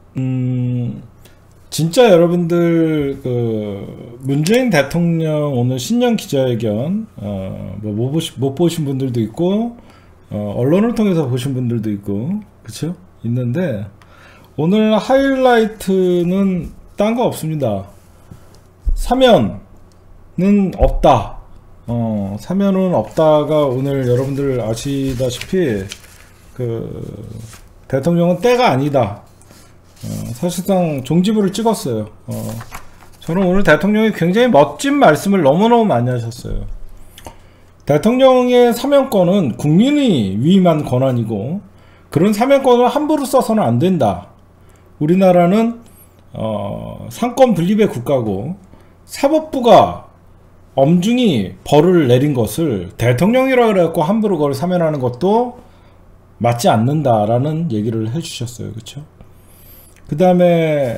진짜 여러분들 문재인 대통령 오늘 신년 기자회견 못 보신 분들도 있고 언론을 통해서 보신 분들도 있고 그쵸? 있는데 오늘 하이라이트는 딴 거 없습니다. 사면은 없다. 사면은 없다가 오늘 여러분들 아시다시피 대통령은 때가 아니다. 사실상 종지부를 찍었어요. 저는 오늘 대통령이 굉장히 멋진 말씀을 너무너무 많이 하셨어요. 대통령의 사면권은 국민이 위임한 권한이고 그런 사면권을 함부로 써서는 안 된다. 우리나라는 상권 분립의 국가고 사법부가 엄중히 벌을 내린 것을 대통령이라 그래갖고 함부로 그걸 사면하는 것도 맞지 않는다라는 얘기를 해주셨어요. 그쵸? 그 다음에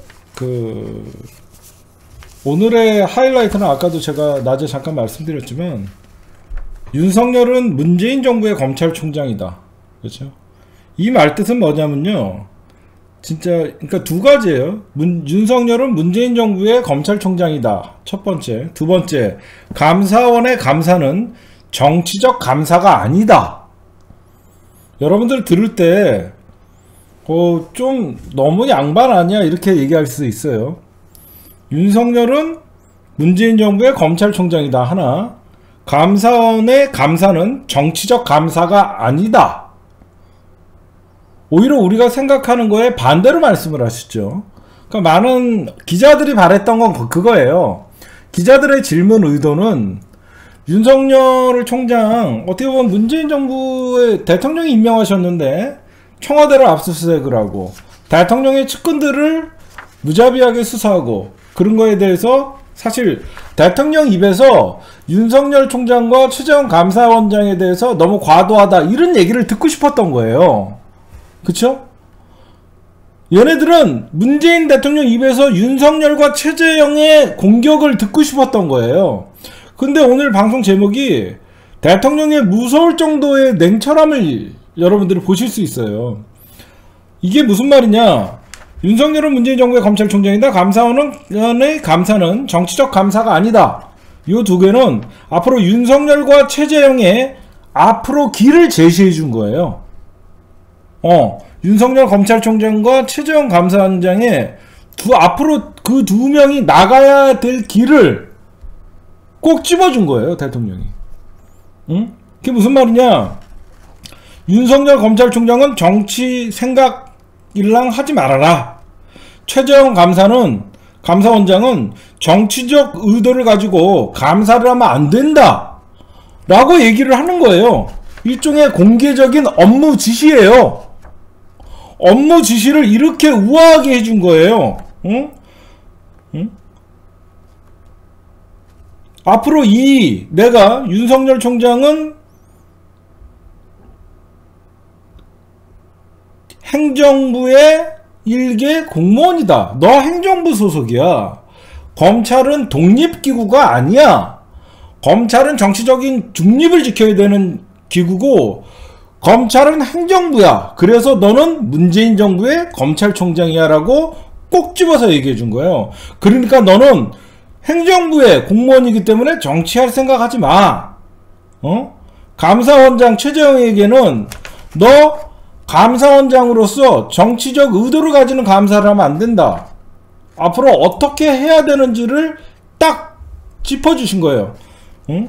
오늘의 하이라이트는 아까도 제가 낮에 잠깐 말씀드렸지만 윤석열은 문재인 정부의 검찰총장이다. 그렇죠? 이 말뜻은 뭐냐면요. 진짜 그러니까 두 가지예요. 윤석열은 문재인 정부의 검찰총장이다. 첫 번째. 두 번째. 감사원의 감사는 정치적 감사가 아니다. 여러분들 들을 때 좀 너무 양반 아니야 이렇게 얘기할 수 있어요. 윤석열은 문재인 정부의 검찰총장이다 하나 감사원의 감사는 정치적 감사가 아니다. 오히려 우리가 생각하는 거에 반대로 말씀을 하시죠. 그러니까 많은 기자들이 바랬던 건 그거예요. 기자들의 질문 의도는 윤석열 총장 어떻게 보면 문재인 정부의 대통령이 임명하셨는데 청와대를 압수수색을 하고 대통령의 측근들을 무자비하게 수사하고 그런 거에 대해서 사실 대통령 입에서 윤석열 총장과 최재형 감사원장에 대해서 너무 과도하다 이런 얘기를 듣고 싶었던 거예요. 그쵸? 얘네들은 문재인 대통령 입에서 윤석열과 최재형의 공격을 듣고 싶었던 거예요. 근데 오늘 방송 제목이 대통령의 무서울 정도의 냉철함을 여러분들이 보실 수 있어요. 이게 무슨 말이냐? 윤석열은 문재인 정부의 검찰총장이다. 감사원의 감사는 정치적 감사가 아니다. 이 두 개는 앞으로 윤석열과 최재형의 앞으로 길을 제시해 준 거예요. 윤석열 검찰총장과 최재형 감사원장의 앞으로 그 두 명이 나가야 될 길을 꼭 집어준 거예요, 대통령이. 응? 그게 무슨 말이냐? 윤석열 검찰총장은 정치 생각일랑 하지 말아라. 최재형 감사원장은 정치적 의도를 가지고 감사를 하면 안 된다. 라고 얘기를 하는 거예요. 일종의 공개적인 업무 지시예요. 업무 지시를 이렇게 우아하게 해준 거예요. 응? 응? 앞으로 내가 윤석열 총장은 행정부의 일개 공무원이다. 너 행정부 소속이야. 검찰은 독립기구가 아니야. 검찰은 정치적인 중립을 지켜야 되는 기구고 검찰은 행정부야. 그래서 너는 문재인 정부의 검찰총장이야 라고 꼭 집어서 얘기해 준 거예요. 그러니까 너는 행정부의 공무원이기 때문에 정치할 생각하지 마. 감사원장 최재형에게는 너 감사원장으로서 정치적 의도를 가지는 감사를 하면 안 된다. 앞으로 어떻게 해야 되는지를 딱 짚어주신 거예요. 응?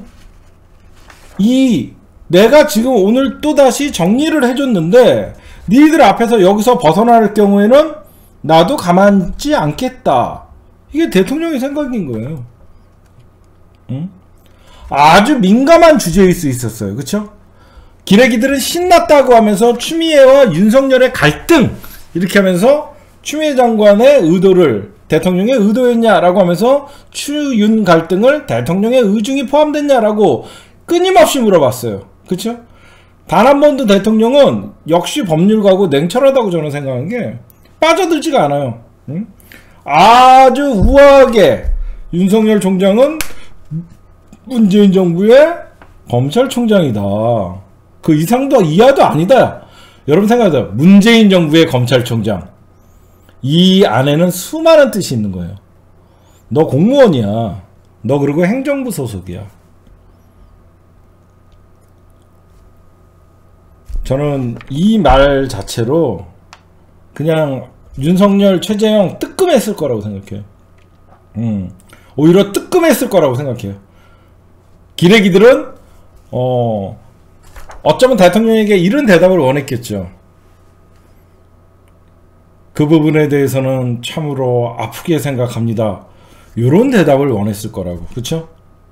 내가 지금 오늘 또다시 정리를 해줬는데 니들 앞에서 여기서 벗어날 경우에는 나도 가만히 않겠다. 이게 대통령의 생각인 거예요. 응? 아주 민감한 주제일 수 있었어요. 그쵸? 기레기들은 신났다고 하면서 추미애와 윤석열의 갈등 이렇게 하면서 추미애 장관의 의도를 대통령의 의도였냐라고 하면서 추윤 갈등을 대통령의 의중이 포함됐냐라고 끊임없이 물어봤어요. 그쵸? 단 한 번도 대통령은 역시 법률가고 냉철하다고 저는 생각한 게 빠져들지가 않아요. 응? 아주 우아하게 윤석열 총장은 문재인 정부의 검찰총장이다. 그 이상도 이하도 아니다. 여러분 생각하세요. 문재인 정부의 검찰총장. 이 안에는 수많은 뜻이 있는 거예요. 너 공무원이야. 너 그리고 행정부 소속이야. 저는 이 말 자체로 그냥 윤석열, 최재형 뜨끔했을 거라고 생각해요. 오히려 뜨끔했을 거라고 생각해요. 기레기들은 어쩌면 대통령에게 이런 대답을 원했겠죠. 그 부분에 대해서는 참으로 아프게 생각합니다. 이런 대답을 원했을 거라고. 그쵸?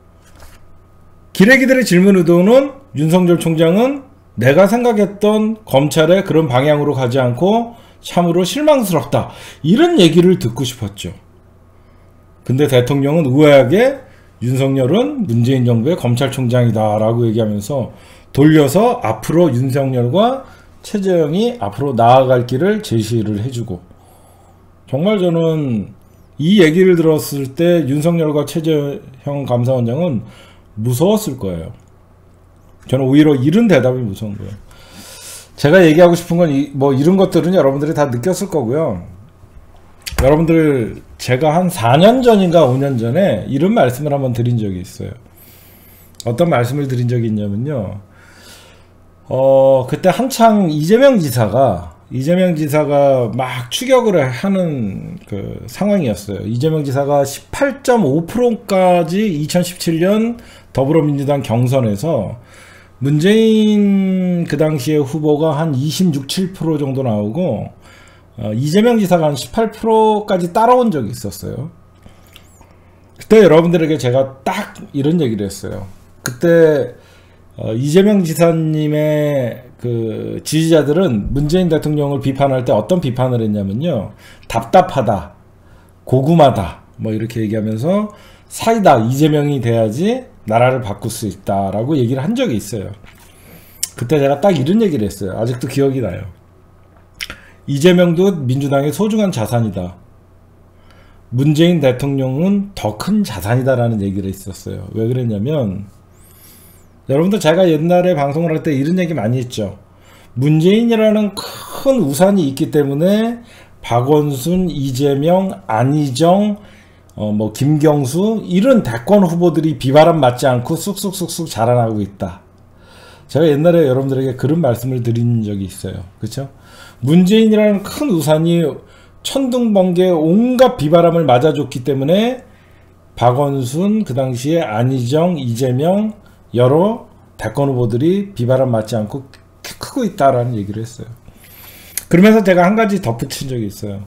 기레기들의 질문 의도는 윤석열 총장은 내가 생각했던 검찰의 그런 방향으로 가지 않고 참으로 실망스럽다. 이런 얘기를 듣고 싶었죠. 근데 대통령은 우아하게 윤석열은 문재인 정부의 검찰총장이다 라고 얘기하면서 돌려서 앞으로 윤석열과 최재형이 앞으로 나아갈 길을 제시를 해주고, 정말 저는 이 얘기를 들었을 때 윤석열과 최재형 감사원장은 무서웠을 거예요. 저는 오히려 이런 대답이 무서운 거예요. 제가 얘기하고 싶은 건 이런 것들은 여러분들이 다 느꼈을 거고요. 여러분들, 제가 한 4년 전인가 5년 전에 이런 말씀을 한번 드린 적이 있어요. 어떤 말씀을 드린 적이 있냐면요. 그때 한창 이재명 지사가 막 추격을 하는 그 상황이었어요. 이재명 지사가 18.5%까지 2017년 더불어민주당 경선에서 문재인 그 당시에 후보가 한 26, 7% 정도 나오고 이재명 지사가 한 18%까지 따라온 적이 있었어요. 그때 여러분들에게 제가 딱 이런 얘기를 했어요. 그때 이재명 지사님의 그 지지자들은 문재인 대통령을 비판할 때 어떤 비판을 했냐면요. 답답하다, 고구마다, 뭐 이렇게 얘기하면서 사이다, 이재명이 돼야지 나라를 바꿀 수 있다라고 얘기를 한 적이 있어요. 그때 제가 딱 이런 얘기를 했어요. 아직도 기억이 나요. 이재명도 민주당의 소중한 자산이다. 문재인 대통령은 더 큰 자산이다라는 얘기를 했었어요. 왜 그랬냐면, 여러분들 제가 옛날에 방송을 할 때 이런 얘기 많이 했죠. 문재인이라는 큰 우산이 있기 때문에 박원순, 이재명, 안희정, 김경수 이런 대권 후보들이 비바람 맞지 않고 쑥쑥쑥쑥 자라나고 있다. 제가 옛날에 여러분들에게 그런 말씀을 드린 적이 있어요. 그렇죠? 문재인이라는 큰 우산이 천둥번개 온갖 비바람을 맞아줬기 때문에 박원순, 그 당시에 안희정, 이재명 여러 대권 후보들이 비바람 맞지 않고 크고 있다라는 얘기를 했어요. 그러면서 제가 한 가지 덧붙인 적이 있어요.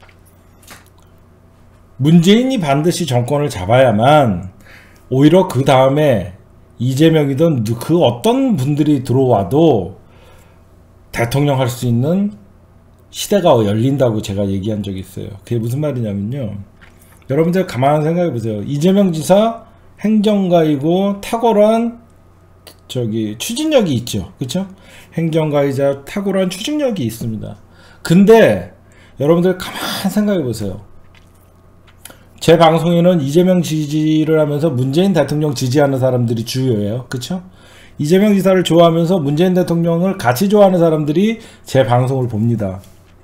문재인이 반드시 정권을 잡아야만 오히려 그 다음에 이재명이든 그 어떤 분들이 들어와도 대통령 할 수 있는 시대가 열린다고 제가 얘기한 적이 있어요. 그게 무슨 말이냐면요. 여러분들 가만히 생각해 보세요. 이재명 지사 행정가이고 탁월한 추진력이 있죠. 그렇죠? 행정가이자 탁월한 추진력이 있습니다. 근데 여러분들 가만히 생각해 보세요. 제 방송에는 이재명 지지를 하면서 문재인 대통령 지지하는 사람들이 주요해요. 그렇죠? 이재명 지사를 좋아하면서 문재인 대통령을 같이 좋아하는 사람들이 제 방송을 봅니다.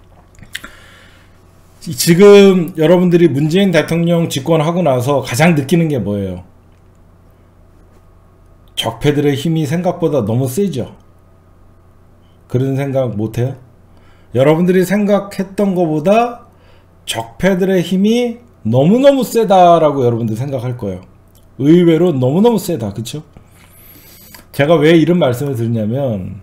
지금 여러분들이 문재인 대통령 집권하고 나서 가장 느끼는 게 뭐예요? 적폐들의 힘이 생각보다 너무 세죠? 그런 생각 못해요? 여러분들이 생각했던 것보다 적폐들의 힘이 너무너무 세다라고 여러분들 생각할 거예요. 의외로 너무너무 세다. 그쵸? 제가 왜 이런 말씀을 드리냐면,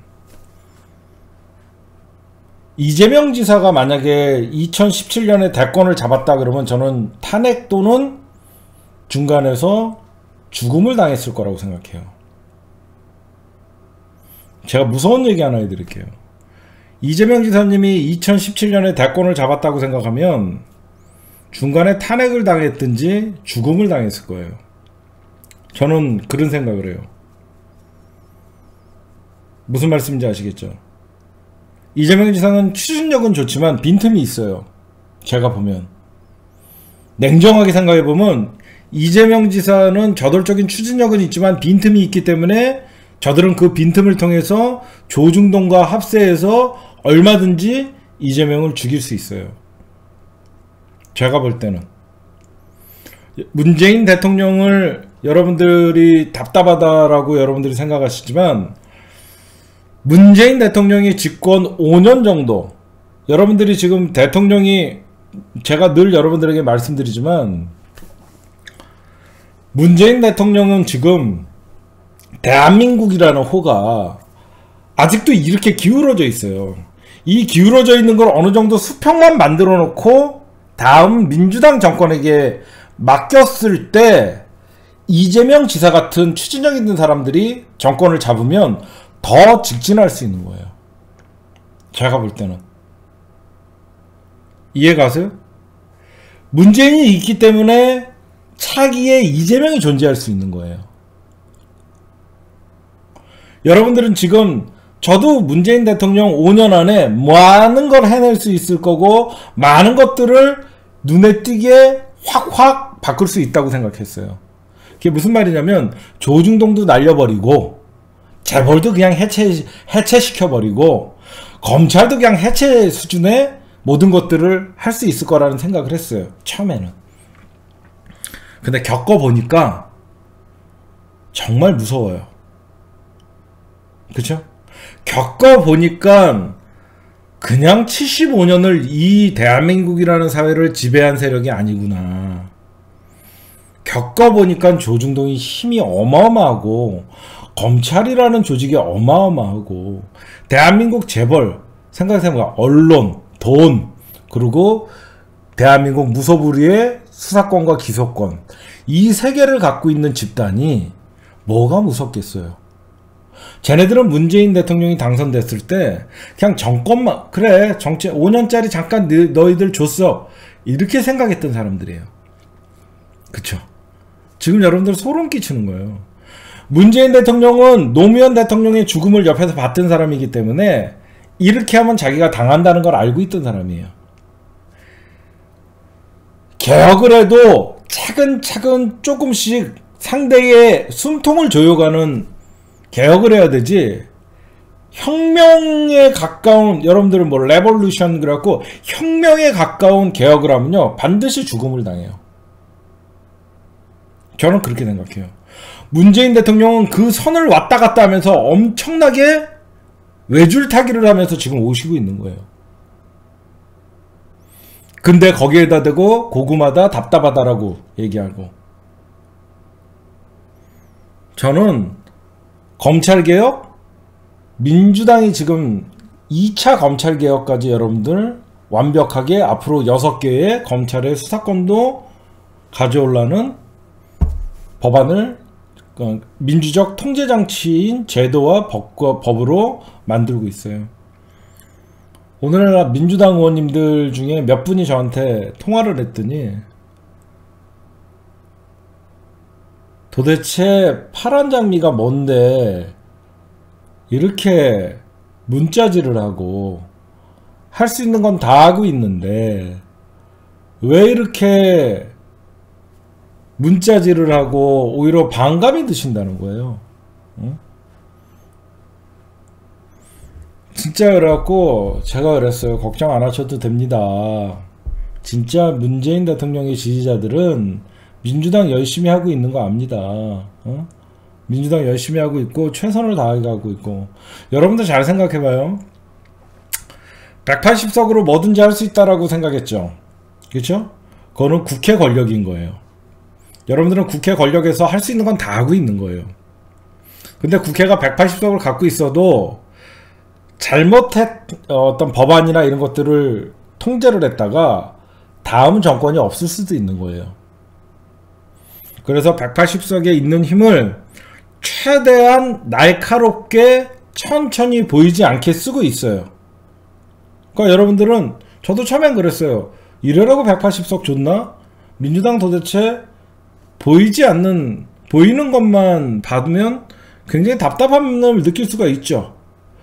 이재명 지사가 만약에 2017년에 대권을 잡았다 그러면 저는 탄핵 또는 중간에서 죽음을 당했을 거라고 생각해요. 제가 무서운 얘기 하나 해드릴게요. 이재명 지사님이 2017년에 대권을 잡았다고 생각하면 중간에 탄핵을 당했든지 죽음을 당했을 거예요. 저는 그런 생각을 해요. 무슨 말씀인지 아시겠죠? 이재명 지사는 추진력은 좋지만 빈틈이 있어요. 제가 보면. 냉정하게 생각해보면 이재명 지사는 저돌적인 추진력은 있지만 빈틈이 있기 때문에 저들은 그 빈틈을 통해서 조중동과 합세해서 얼마든지 이재명을 죽일 수 있어요. 제가 볼 때는 문재인 대통령을 여러분들이 답답하다라고 여러분들이 생각하시지만, 문재인 대통령이 집권 5년 정도, 여러분들이 지금 대통령이, 제가 늘 여러분들에게 말씀드리지만, 문재인 대통령은 지금 대한민국이라는 호가 아직도 이렇게 기울어져 있어요. 이 기울어져 있는 걸 어느 정도 수평만 만들어 놓고 다음 민주당 정권에게 맡겼을 때 이재명 지사 같은 추진력 있는 사람들이 정권을 잡으면 더 직진할 수 있는 거예요. 제가 볼 때는. 이해가세요? 문재인이 있기 때문에 차기에 이재명이 존재할 수 있는 거예요. 여러분들은 지금, 저도 문재인 대통령 5년 안에 많은 걸 해낼 수 있을 거고 많은 것들을 눈에 띄게 확 바꿀 수 있다고 생각했어요. 그게 무슨 말이냐면, 조중동도 날려버리고 재벌도 그냥 해체시켜버리고 검찰도 그냥 해체 수준의 모든 것들을 할 수 있을 거라는 생각을 했어요, 처음에는. 근데 겪어보니까 정말 무서워요. 그쵸? 겪어보니까 그냥 75년을 이 대한민국이라는 사회를 지배한 세력이 아니구나. 겪어보니까 조중동이 힘이 어마어마하고 검찰이라는 조직이 어마어마하고 대한민국 재벌, 생각해보면 언론, 돈, 그리고 대한민국 무소불위의 수사권과 기소권, 이 세 개를 갖고 있는 집단이 뭐가 무섭겠어요. 쟤네들은 문재인 대통령이 당선됐을 때 그냥 정권만, 그래 정치 5년짜리 잠깐 너희들 줬어, 이렇게 생각했던 사람들이에요. 그쵸? 지금 여러분들 소름 끼치는 거예요. 문재인 대통령은 노무현 대통령의 죽음을 옆에서 봤던 사람이기 때문에 이렇게 하면 자기가 당한다는 걸 알고 있던 사람이에요. 개혁을 해도 차근차근 조금씩 상대의 숨통을 조여가는 개혁을 해야 되지, 혁명에 가까운, 여러분들은 뭐 레볼루션 그래갖고 혁명에 가까운 개혁을 하면요 반드시 죽음을 당해요. 저는 그렇게 생각해요. 문재인 대통령은 그 선을 왔다 갔다 하면서 엄청나게 외줄타기를 하면서 지금 오시고 있는 거예요. 근데 거기에다 대고 고구마다 답답하다라고 얘기하고, 저는 검찰개혁, 민주당이 지금 2차 검찰개혁까지 여러분들 완벽하게 앞으로 6개의 검찰의 수사권도 가져오려는 법안을 민주적 통제장치인 제도와 법으로 만들고 있어요. 오늘날 민주당 의원님들 중에 몇 분이 저한테 통화를 했더니 도대체 파란 장미가 뭔데 이렇게 문자질을 하고 할 수 있는 건 다 하고 있는데 왜 이렇게 문자질을 하고 오히려 반감이 드신다는 거예요. 응? 진짜 그래갖고 제가 그랬어요. 걱정 안 하셔도 됩니다. 진짜 문재인 대통령의 지지자들은 민주당 열심히 하고 있는 거 압니다. 어? 민주당 열심히 하고 있고 최선을 다해가고 있고, 여러분들 잘 생각해봐요. 180석으로 뭐든지 할 수 있다라고 생각했죠. 그렇죠? 그거는 국회 권력인 거예요. 여러분들은 국회 권력에서 할 수 있는 건 다 하고 있는 거예요. 근데 국회가 180석을 갖고 있어도 어떤 법안이나 이런 것들을 통제를 했다가 다음 정권이 없을 수도 있는 거예요. 그래서 180석에 있는 힘을 최대한 날카롭게 천천히 보이지 않게 쓰고 있어요. 그러니까 여러분들은, 저도 처음엔 그랬어요. 이래라고 180석 줬나? 민주당 도대체 보이는 것만 받으면 굉장히 답답함을 느낄 수가 있죠.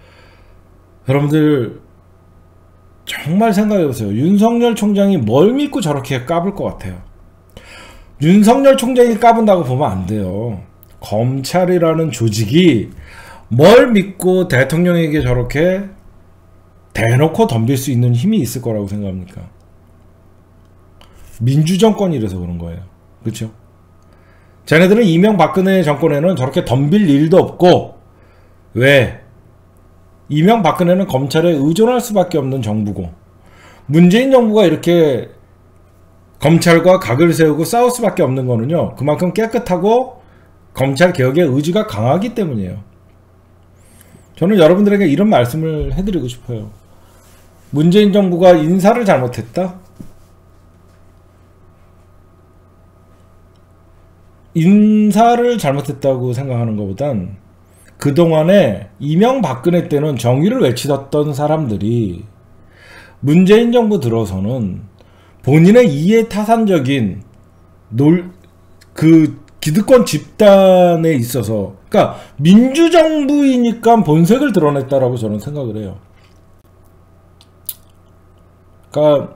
여러분들 정말 생각해보세요. 윤석열 총장이 뭘 믿고 저렇게 까불 것 같아요? 윤석열 총장이 까분다고 보면 안 돼요. 검찰이라는 조직이 뭘 믿고 대통령에게 저렇게 대놓고 덤빌 수 있는 힘이 있을 거라고 생각합니까? 민주정권이라서 그런 거예요. 그렇죠? 쟤네들은 이명박근혜 정권에는 저렇게 덤빌 일도 없고, 왜? 이명박근혜는 검찰에 의존할 수밖에 없는 정부고, 문재인 정부가 이렇게 검찰과 각을 세우고 싸울 수밖에 없는 거는요, 그만큼 깨끗하고 검찰 개혁의 의지가 강하기 때문이에요. 저는 여러분들에게 이런 말씀을 해드리고 싶어요. 문재인 정부가 인사를 잘못했다? 인사를 잘못했다고 생각하는 것보단 그동안에 이명박근혜 때는 정의를 외치던 사람들이 문재인 정부 들어서는 본인의 이해타산적인 기득권 집단에 있어서, 그러니까 민주정부이니까 본색을 드러냈다라고 저는 생각을 해요. 그러니까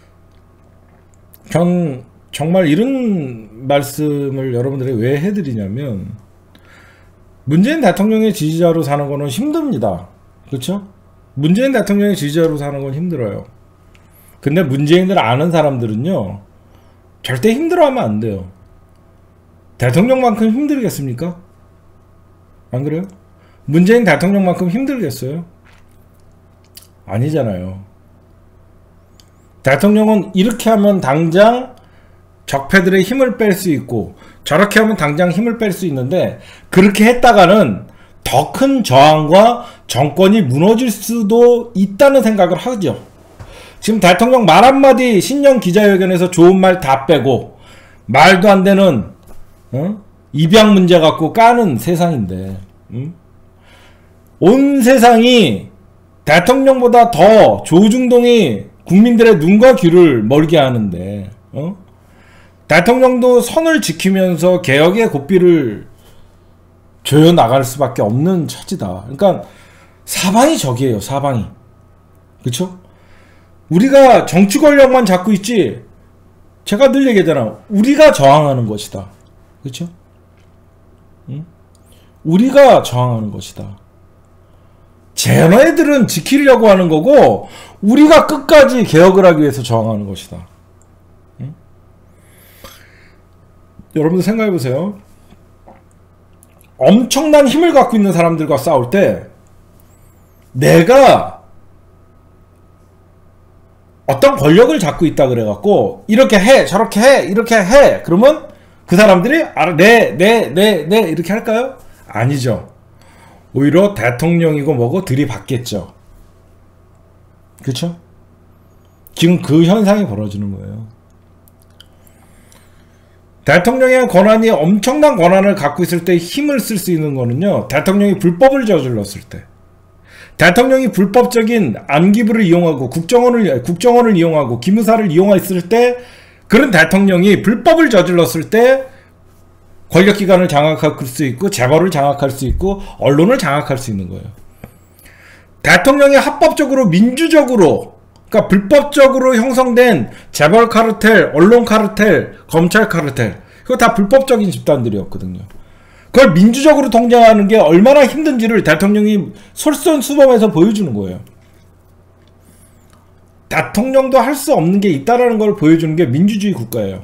전 정말 이런 말씀을 여러분들에게 왜 해드리냐면, 문재인 대통령의 지지자로 사는 거는 힘듭니다. 그렇죠? 문재인 대통령의 지지자로 사는 건 힘들어요. 근데 문재인을 아는 사람들은요, 절대 힘들어하면 안 돼요. 대통령만큼 힘들겠습니까? 안 그래요? 문재인 대통령만큼 힘들겠어요? 아니잖아요. 대통령은 이렇게 하면 당장 적폐들의 힘을 뺄 수 있고, 저렇게 하면 당장 힘을 뺄 수 있는데, 그렇게 했다가는 더 큰 저항과 정권이 무너질 수도 있다는 생각을 하죠. 지금 대통령 말 한마디 신년 기자회견에서 좋은 말 다 빼고, 말도 안 되는 입양 문제 갖고 까는 세상인데, 온 세상이 대통령보다 더 조중동이 국민들의 눈과 귀를 멀게 하는데, 대통령도 선을 지키면서 개혁의 고삐를 조여 나갈 수밖에 없는 처지다. 그러니까 사방이 적이에요. 사방이. 그렇죠? 우리가 정치 권력만 잡고 있지, 제가 늘 얘기하잖아. 우리가 저항하는 것이다. 그렇죠? 우리가 저항하는 것이다. 쟤네들은 지키려고 하는 거고, 우리가 끝까지 개혁을 하기 위해서 저항하는 것이다. 여러분들 생각해보세요. 엄청난 힘을 갖고 있는 사람들과 싸울 때 내가 어떤 권력을 잡고 있다 그래갖고 이렇게 해 저렇게 해 이렇게 해 그러면 그 사람들이 네 이렇게 할까요? 아니죠. 오히려 대통령이고 뭐고 들이받겠죠. 그렇죠? 지금 그 현상이 벌어지는 거예요. 대통령의 권한이 엄청난 권한을 갖고 있을 때 힘을 쓸 수 있는 거는요, 대통령이 불법을 저질렀을 때, 대통령이 불법적인 안기부를 이용하고 국정원을 이용하고 기무사를 이용했을 때, 그런 대통령이 불법을 저질렀을 때 권력기관을 장악할 수 있고 재벌을 장악할 수 있고 언론을 장악할 수 있는 거예요. 대통령이 합법적으로 민주적으로, 그러니까 불법적으로 형성된 재벌 카르텔, 언론 카르텔, 검찰 카르텔, 그거 다 불법적인 집단들이었거든요. 그걸 민주적으로 통제하는 게 얼마나 힘든지를 대통령이 솔선수범해서 보여주는 거예요. 대통령도 할 수 없는 게 있다라는 걸 보여주는 게 민주주의 국가예요.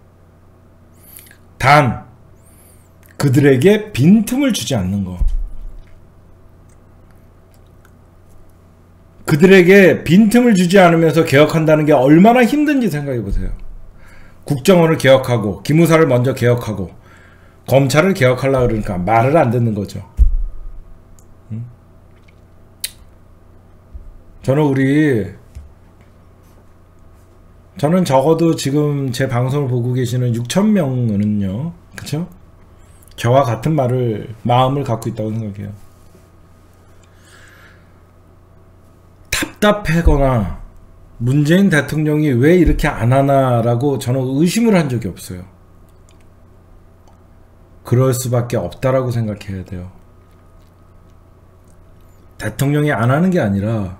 단 그들에게 빈틈을 주지 않는 거. 그들에게 빈틈을 주지 않으면서 개혁한다는 게 얼마나 힘든지 생각해 보세요. 국정원을 개혁하고 기무사를 먼저 개혁하고 검찰을 개혁하려고 그러니까 말을 안 듣는 거죠. 저는 적어도 지금 제 방송을 보고 계시는 6,000명은요, 그쵸? 저와 같은 마음을 갖고 있다고 생각해요. 답답하거나 문재인 대통령이 왜 이렇게 안 하나라고 저는 의심을 한 적이 없어요. 그럴 수밖에 없다라고 생각해야 돼요. 대통령이 안 하는 게 아니라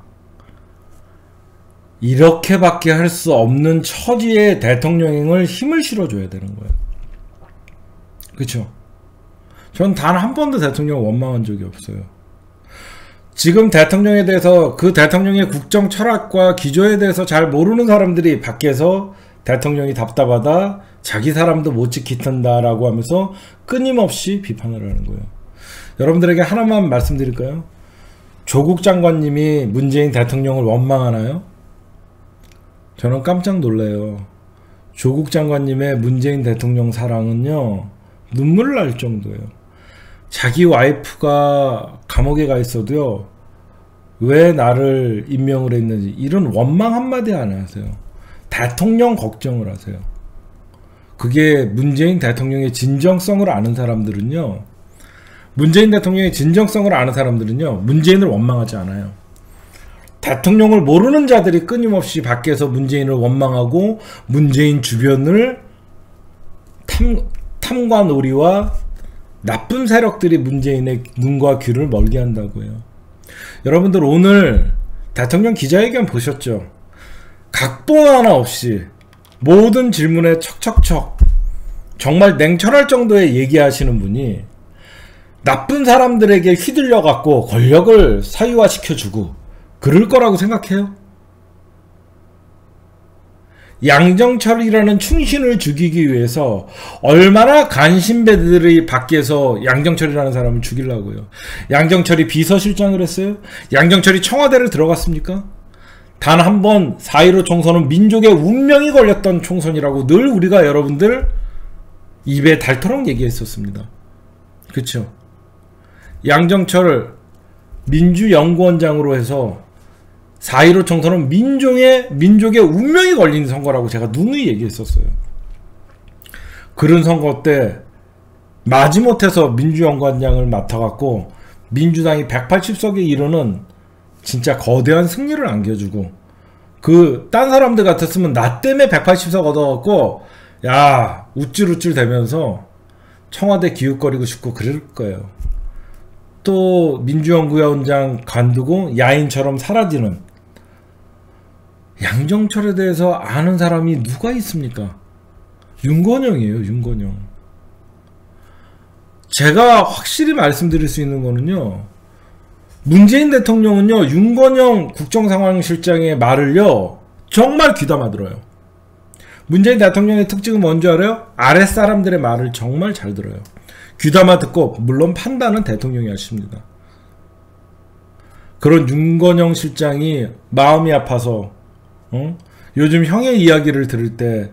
이렇게밖에 할 수 없는 처지에 대통령을 힘을 실어줘야 되는 거예요. 그렇죠? 전 단 한 번도 대통령 원망한 적이 없어요. 지금 대통령에 대해서 그 대통령의 국정 철학과 기조에 대해서 잘 모르는 사람들이 밖에서 대통령이 답답하다, 자기 사람도 못 지키던다 라고 하면서 끊임없이 비판을 하는 거예요. 여러분들에게 하나만 말씀드릴까요? 조국 장관님이 문재인 대통령을 원망하나요? 저는 깜짝 놀라요. 조국 장관님의 문재인 대통령 사랑은요, 눈물 날 정도예요. 자기 와이프가 감옥에 가 있어도요, 왜 나를 임명을 했는지 이런 원망 한마디 안 하세요. 대통령 걱정을 하세요. 그게 문재인 대통령의 진정성을 아는 사람들은요, 문재인 대통령의 진정성을 아는 사람들은요, 문재인을 원망하지 않아요. 대통령을 모르는 자들이 끊임없이 밖에서 문재인을 원망하고 문재인 주변을 탐관오리와 나쁜 세력들이 문재인의 눈과 귀를 멀게 한다고 해요. 여러분들 오늘 대통령 기자회견 보셨죠? 각본 하나 없이 모든 질문에 척척척 정말 냉철할 정도의 얘기하시는 분이 나쁜 사람들에게 휘둘려 갖고 권력을 사유화시켜주고 그럴 거라고 생각해요? 양정철이라는 충신을 죽이기 위해서 얼마나 간신배들이 밖에서 양정철이라는 사람을 죽이려고요. 양정철이 비서실장을 했어요? 양정철이 청와대를 들어갔습니까? 단 한 번 4.15 총선은 민족의 운명이 걸렸던 총선이라고 늘 우리가 여러분들 입에 닳도록 얘기했었습니다. 그쵸? 양정철 민주연구원장으로 해서 4.15 총선은 민족의 운명이 걸린 선거라고 제가 누누이 얘기했었어요. 그런 선거 때 마지못해서 민주연구원장을 맡아갖고 민주당이 180석에 이르는 진짜 거대한 승리를 안겨주고, 딴 사람들 같았으면 나 때문에 180석 얻어갖고 야 우쭐우쭐 대면서 청와대 기웃거리고 싶고 그럴 거예요. 또 민주연구원장 관두고 야인처럼 사라지는 양정철에 대해서 아는 사람이 누가 있습니까? 윤건영이에요. 윤건영. 제가 확실히 말씀드릴 수 있는 거는요, 문재인 대통령은요 윤건영 국정상황실장의 말을요 정말 귀담아 들어요. 문재인 대통령의 특징은 뭔지 알아요? 아랫사람들의 말을 정말 잘 들어요. 귀담아 듣고 물론 판단은 대통령이 하십니다. 그런 윤건영 실장이 마음이 아파서 요즘 형의 이야기를 들을 때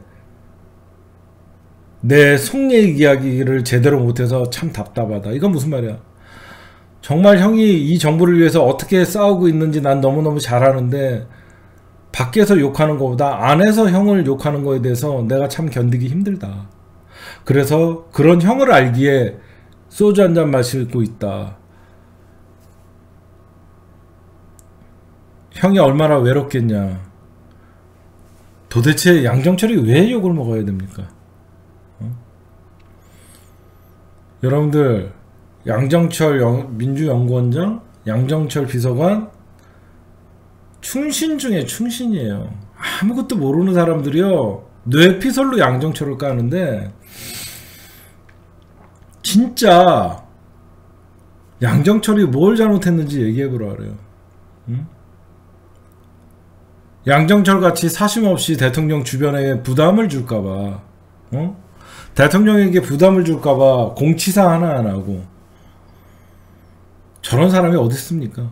내 속내 이야기를 제대로 못해서 참 답답하다. 이건 무슨 말이야? 정말 형이 이 정부를 위해서 어떻게 싸우고 있는지 난 너무너무 잘 아는데 밖에서 욕하는 것보다 안에서 형을 욕하는 거에 대해서 내가 참 견디기 힘들다. 그래서 그런 형을 알기에 소주 한잔 마시고 있다. 형이 얼마나 외롭겠냐. 도대체 양정철이 왜 욕을 먹어야 됩니까? 여러분들, 양정철 민주연구원장, 양정철 비서관 충신 중에 충신이에요. 아무것도 모르는 사람들이요 뇌피설로 양정철을 까는데, 진짜 양정철이 뭘 잘못했는지 얘기해보라 그래요. 응? 양정철 같이 사심 없이 대통령 주변에 부담을 줄까봐, 대통령에게 부담을 줄까봐 공치사 하나 안 하고, 저런 사람이 어디 있습니까?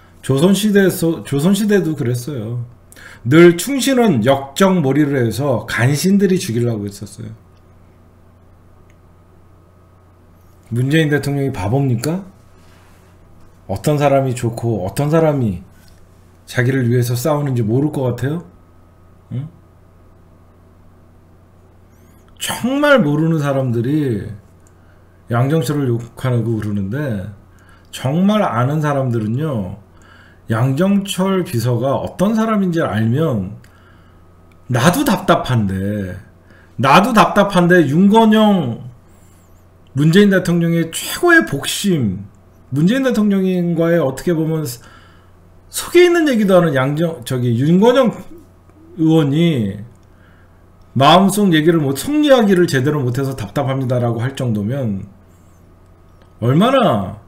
조선시대도 그랬어요. 늘 충신은 역정몰이를 해서 간신들이 죽이려고 했었어요. 문재인 대통령이 바보입니까? 어떤 사람이 좋고 어떤 사람이 자기를 위해서 싸우는지 모를 것 같아요? 응? 정말 모르는 사람들이 양정철을 욕하고 그러는데, 정말 아는 사람들은요 양정철 비서가 어떤 사람인지 알면 나도 답답한데 윤건영 문재인 대통령의 최고의 복심, 문재인 대통령과의 어떻게 보면 속에 있는 얘기도 하는 윤건영 의원이 마음속 얘기를 속 이야기를 제대로 못해서 답답합니다라고 할 정도면 얼마나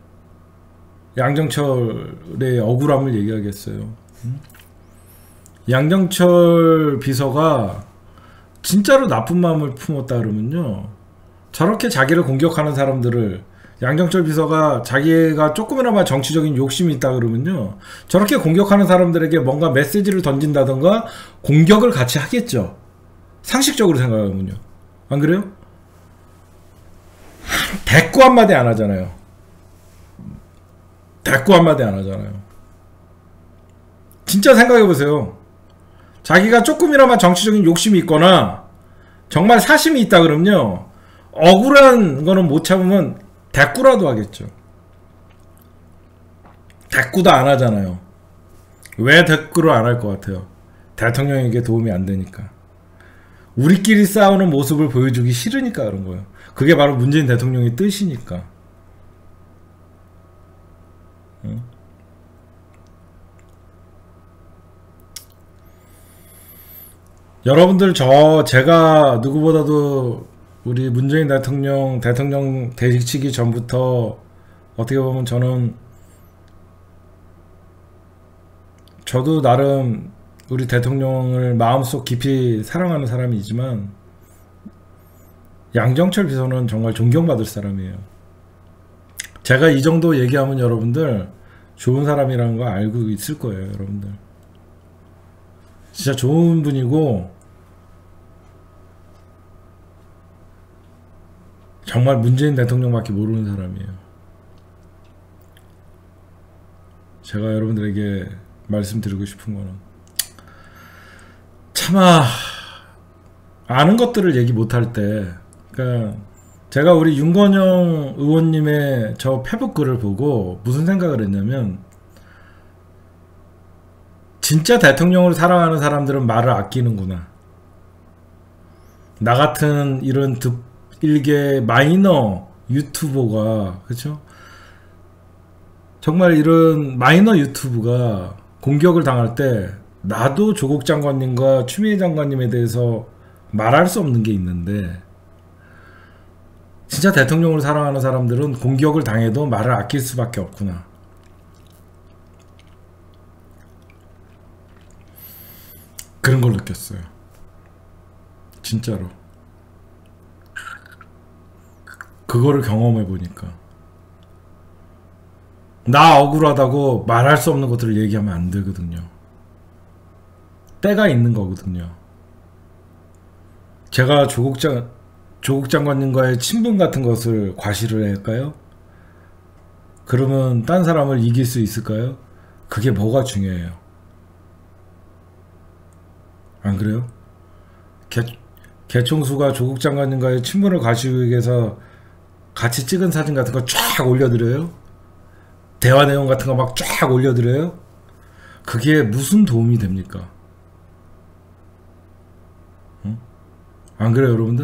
양정철의 억울함을 얘기하겠어요. 양정철 비서가 진짜로 나쁜 마음을 품었다 그러면요, 저렇게 자기를 공격하는 사람들을, 양정철 비서가 자기가 조금이나마 정치적인 욕심이 있다 그러면요, 저렇게 공격하는 사람들에게 뭔가 메시지를 던진다던가 공격을 같이 하겠죠. 상식적으로 생각하면요. 안 그래요? 대꾸 한마디 안 하잖아요. 대꾸 한마디 안 하잖아요. 진짜 생각해보세요. 자기가 조금이나마 정치적인 욕심이 있거나 정말 사심이 있다 그러면요, 억울한 거는 못 참으면 대꾸라도 하겠죠. 대꾸도 안 하잖아요. 왜 대꾸를 안 할 것 같아요? 대통령에게 도움이 안 되니까. 우리끼리 싸우는 모습을 보여주기 싫으니까 그런 거예요. 그게 바로 문재인 대통령의 뜻이니까. 응? 여러분들, 제가 누구보다도 우리 문재인 대통령 되시기 전부터 어떻게 보면 저도 나름 우리 대통령을 마음속 깊이 사랑하는 사람이지만, 양정철 비서는 정말 존경받을 사람이에요. 제가 이 정도 얘기하면 여러분들 좋은 사람이라는 거 알고 있을 거예요. 여러분들 진짜 좋은 분이고, 정말 문재인 대통령밖에 모르는 사람이에요. 제가 여러분들에게 말씀드리고 싶은 거는, 차마 아는 것들을 얘기 못할 때, 그러니까 제가 우리 윤건영 의원님의 저 페북 글을 보고 무슨 생각을 했냐면, 진짜 대통령을 사랑하는 사람들은 말을 아끼는구나. 나 같은 이런 일개 마이너 유튜버가, 그쵸? 정말 이런 마이너 유튜브가 공격을 당할 때, 나도 조국 장관님과 추미애 장관님에 대해서 말할 수 없는 게 있는데, 진짜 대통령을 사랑하는 사람들은 공격을 당해도 말을 아낄 수밖에 없구나. 그런 걸 느꼈어요. 진짜로. 그거를 경험해 보니까. 나 억울하다고 말할 수 없는 것들을 얘기하면 안 되거든요. 때가 있는 거거든요. 제가 조국 장관님과의 친분 같은 것을 과시를 할까요? 그러면 딴 사람을 이길 수 있을까요? 그게 뭐가 중요해요? 안 그래요? 개총수가 조국 장관님과의 친분을 과시하기 위해서 같이 찍은 사진 같은 거 쫙 올려드려요? 대화 내용 같은 거 막 쫙 올려드려요? 그게 무슨 도움이 됩니까? 응? 안 그래요, 여러분들?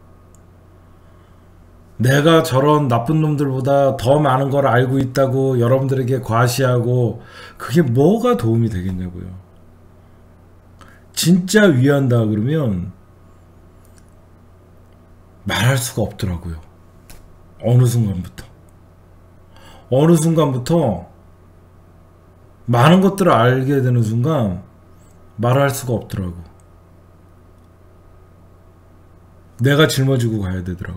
내가 저런 나쁜 놈들보다 더 많은 걸 알고 있다고 여러분들에게 과시하고, 그게 뭐가 도움이 되겠냐고요. 진짜 위한다 그러면 말할 수가 없더라고요. 어느 순간부터 많은 것들을 알게 되는 순간 말할 수가 없더라고. 내가 짊어지고 가야 되더라고.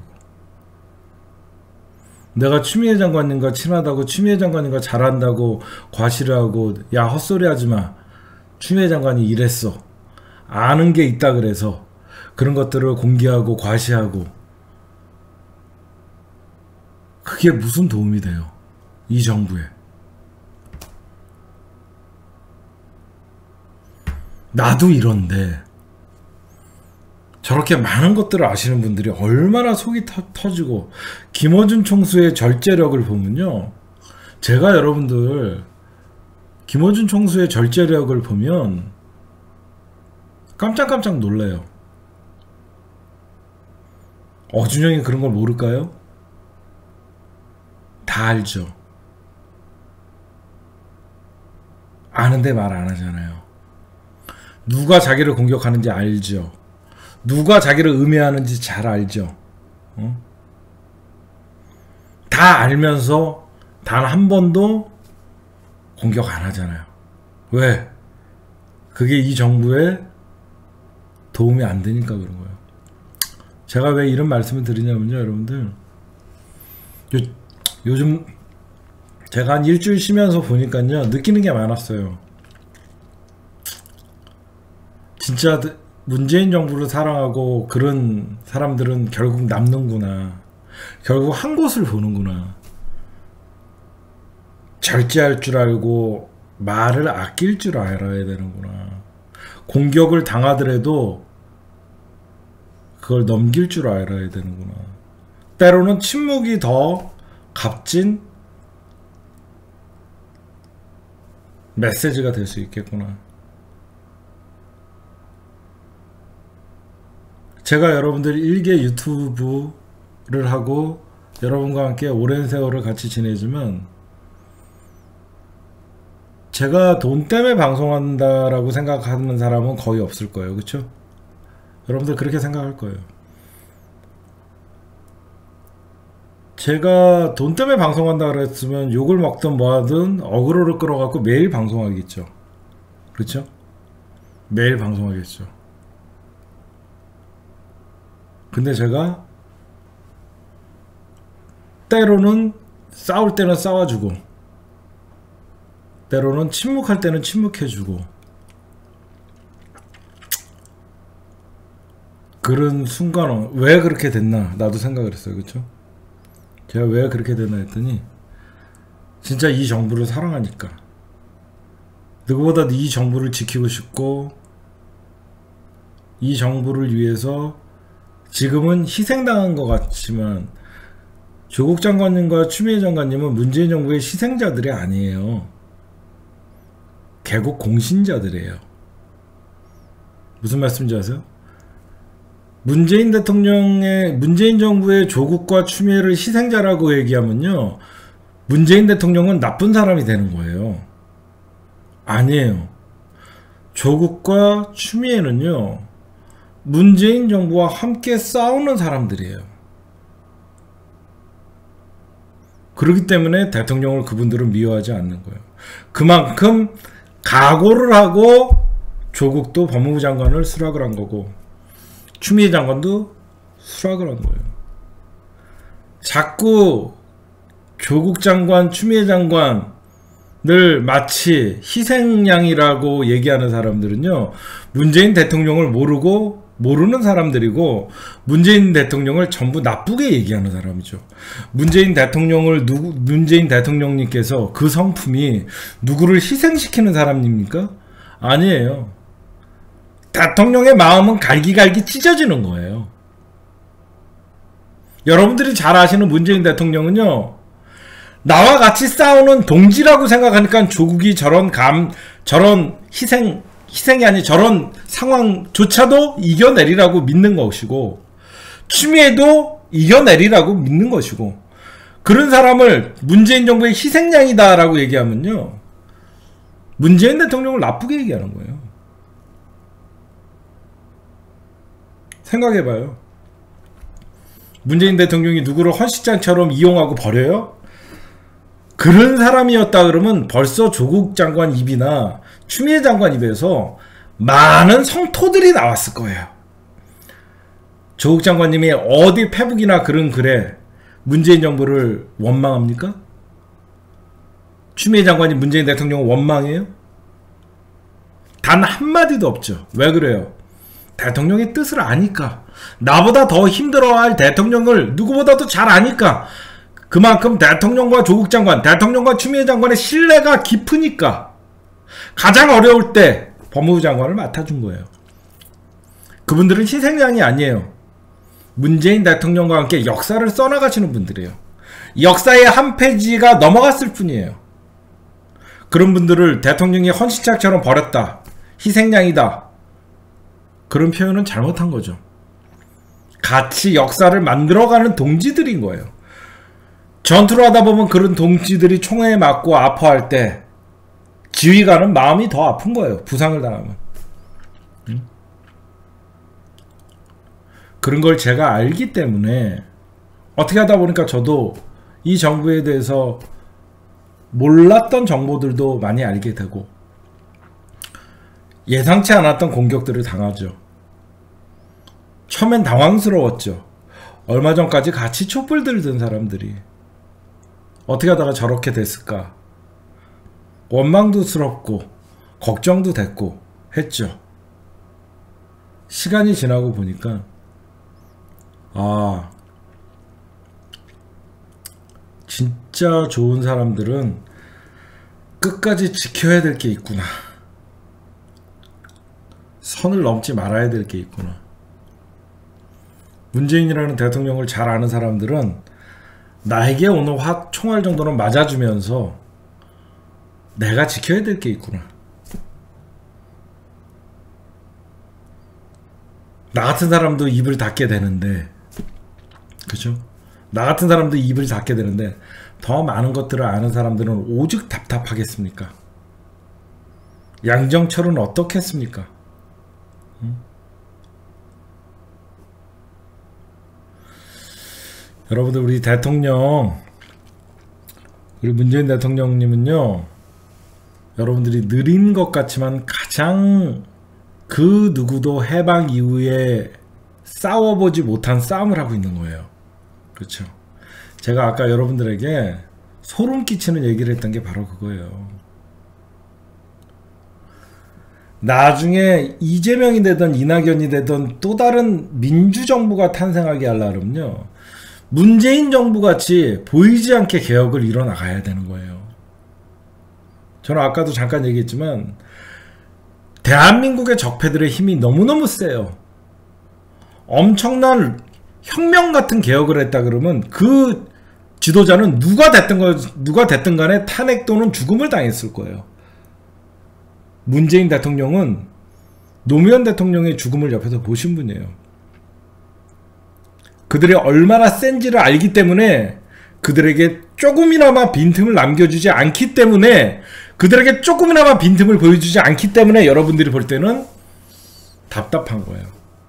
내가 추미애 장관님과 친하다고, 추미애 장관님과 잘한다고 과시를 하고, 야 헛소리 하지마, 추미애 장관이 이랬어, 아는 게 있다 그래서 그런 것들을 공개하고 과시하고, 그게 무슨 도움이 돼요, 이 정부에. 나도 이런데 저렇게 많은 것들을 아시는 분들이 얼마나 속이 터지고. 김어준 총수의 절제력을 보면요, 제가 여러분들 김어준 총수의 절제력을 보면 깜짝깜짝 놀라요. 어준영이 그런 걸 모를까요? 다 알죠. 아는데 말 안 하잖아요. 누가 자기를 공격하는지 알죠. 누가 자기를 음해하는지 잘 알죠. 어? 다 알면서 단 한 번도 공격 안 하잖아요. 왜? 그게 이 정부의 도움이 안 되니까 그런 거예요. 제가 왜 이런 말씀을 드리냐면요, 여러분들. 요즘 제가 한 일주일 쉬면서 보니까요, 느끼는 게 많았어요. 진짜 문재인 정부를 사랑하고 그런 사람들은 결국 남는구나. 결국 한 곳을 보는구나. 절제할 줄 알고 말을 아낄 줄 알아야 되는구나. 공격을 당하더라도 그걸 넘길 줄 알아야 되는구나. 때로는 침묵이 더 값진 메시지가 될 수 있겠구나. 제가 여러분들 일개 유튜브를 하고 여러분과 함께 오랜 세월을 같이 지내지만 제가 돈 때문에 방송한다라고 생각하는 사람은 거의 없을 거예요. 그렇죠? 여러분들 그렇게 생각할 거예요. 제가 돈 때문에 방송한다 그랬으면 욕을 먹든 뭐하든 어그로를 끌어갖고 매일 방송하겠죠. 그렇죠? 매일 방송하겠죠. 근데 제가 때로는 싸울 때는 싸워주고 때로는 침묵할 때는 침묵해주고 그런 순간은 왜 그렇게 됐나 나도 생각을 했어요. 그쵸? 제가 왜 그렇게 됐나 했더니 진짜 이 정부를 사랑하니까 누구보다 이 정부를 지키고 싶고 이 정부를 위해서 지금은 희생당한 것 같지만 조국 장관님과 추미애 장관님은 문재인 정부의 희생자들이 아니에요. 개국 공신자들이에요. 무슨 말씀인지 아세요? 문재인 정부의 조국과 추미애를 희생자라고 얘기하면요, 문재인 대통령은 나쁜 사람이 되는 거예요. 아니에요. 조국과 추미애는요, 문재인 정부와 함께 싸우는 사람들이에요. 그렇기 때문에 대통령을 그분들은 미워하지 않는 거예요. 그만큼 각오를 하고 조국도 법무부 장관을 수락을 한 거고 추미애 장관도 수락을 한 거예요. 자꾸 조국 장관, 추미애 장관을 마치 희생양이라고 얘기하는 사람들은요, 문재인 대통령을 모르는 사람들이고 문재인 대통령을 전부 나쁘게 얘기하는 사람이죠. 문재인 대통령님께서 그 성품이 누구를 희생시키는 사람입니까? 아니에요. 대통령의 마음은 갈기갈기 찢어지는 거예요. 여러분들이 잘 아시는 문재인 대통령은요, 나와 같이 싸우는 동지라고 생각하니까 조국이 저런 희생이 아니 저런 상황조차도 이겨내리라고 믿는 것이고 추미애도 이겨내리라고 믿는 것이고, 그런 사람을 문재인 정부의 희생양이다 라고 얘기하면요, 문재인 대통령을 나쁘게 얘기하는 거예요. 생각해봐요. 문재인 대통령이 누구를 헌신장처럼 이용하고 버려요? 그런 사람이었다 그러면 벌써 조국 장관 입이나 추미애 장관 입에서 많은 성토들이 나왔을 거예요. 조국 장관님이 어디 페북이나 그런 글에 문재인 정부를 원망합니까? 추미애 장관이 문재인 대통령을 원망해요? 단 한마디도 없죠. 왜 그래요? 대통령의 뜻을 아니까. 나보다 더 힘들어할 대통령을 누구보다도 잘 아니까. 그만큼 대통령과 조국 장관, 대통령과 추미애 장관의 신뢰가 깊으니까 가장 어려울 때 법무부 장관을 맡아준 거예요. 그분들은 희생양이 아니에요. 문재인 대통령과 함께 역사를 써나가시는 분들이에요. 역사의 한 페이지가 넘어갔을 뿐이에요. 그런 분들을 대통령이 헌신짝처럼 버렸다, 희생양이다, 그런 표현은 잘못한 거죠. 같이 역사를 만들어가는 동지들인 거예요. 전투를 하다 보면 그런 동지들이 총에 맞고 아파할 때 지휘관은 마음이 더 아픈 거예요. 부상을 당하면. 그런 걸 제가 알기 때문에 어떻게 하다 보니까 저도 이 정부에 대해서 몰랐던 정보들도 많이 알게 되고 예상치 않았던 공격들을 당하죠. 처음엔 당황스러웠죠. 얼마 전까지 같이 촛불 들던 사람들이 어떻게 하다가 저렇게 됐을까? 원망도 스럽고 걱정도 됐고 했죠. 시간이 지나고 보니까 아, 진짜 좋은 사람들은 끝까지 지켜야 될 게 있구나. 선을 넘지 말아야 될 게 있구나. 문재인이라는 대통령을 잘 아는 사람들은 나에게 오늘 총알 정도는 맞아주면서 내가 지켜야 될 게 있구나. 나 같은 사람도 입을 닫게 되는데, 그죠? 나 같은 사람도 입을 닫게 되는데 더 많은 것들을 아는 사람들은 오죽 답답하겠습니까? 양정철은 어떻겠습니까? 여러분들, 우리 대통령, 우리 문재인 대통령님은요, 여러분들이 느린 것 같지만 가장 그 누구도 해방 이후에 싸워보지 못한 싸움을 하고 있는 거예요. 그렇죠? 제가 아까 여러분들에게 소름 끼치는 얘기를 했던 게 바로 그거예요. 나중에 이재명이 되든 이낙연이 되든 또 다른 민주정부가 탄생하게 하려면요, 문재인 정부같이 보이지 않게 개혁을 이뤄나가야 되는 거예요. 저는 아까도 잠깐 얘기했지만 대한민국의 적폐들의 힘이 너무너무 세요. 엄청난 혁명 같은 개혁을 했다 그러면 그 지도자는 누가 됐든 간에 탄핵 또는 죽음을 당했을 거예요. 문재인 대통령은 노무현 대통령의 죽음을 옆에서 보신 분이에요. 그들이 얼마나 센지를 알기 때문에 그들에게 조금이나마 빈틈을 남겨주지 않기 때문에, 그들에게 조금이나마 빈틈을 보여주지 않기 때문에 여러분들이 볼 때는 답답한 거예요.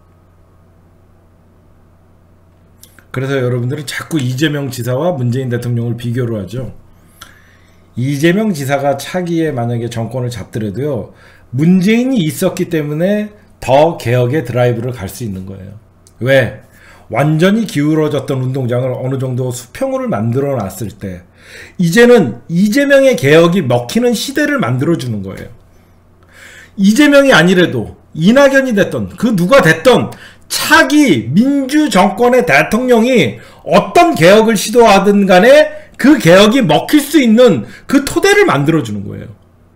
그래서 여러분들은 자꾸 이재명 지사와 문재인 대통령을 비교를 하죠. 이재명 지사가 차기에 만약에 정권을 잡더라도요, 문재인이 있었기 때문에 더 개혁의 드라이브를 갈 수 있는 거예요. 왜? 완전히 기울어졌던 운동장을 어느 정도 수평으로 만들어 놨을 때 이제는 이재명의 개혁이 먹히는 시대를 만들어주는 거예요. 이재명이 아니래도 이낙연이 됐던 그 누가 됐던 차기 민주정권의 대통령이 어떤 개혁을 시도하든 간에 그 개혁이 먹힐 수 있는 그 토대를 만들어주는 거예요.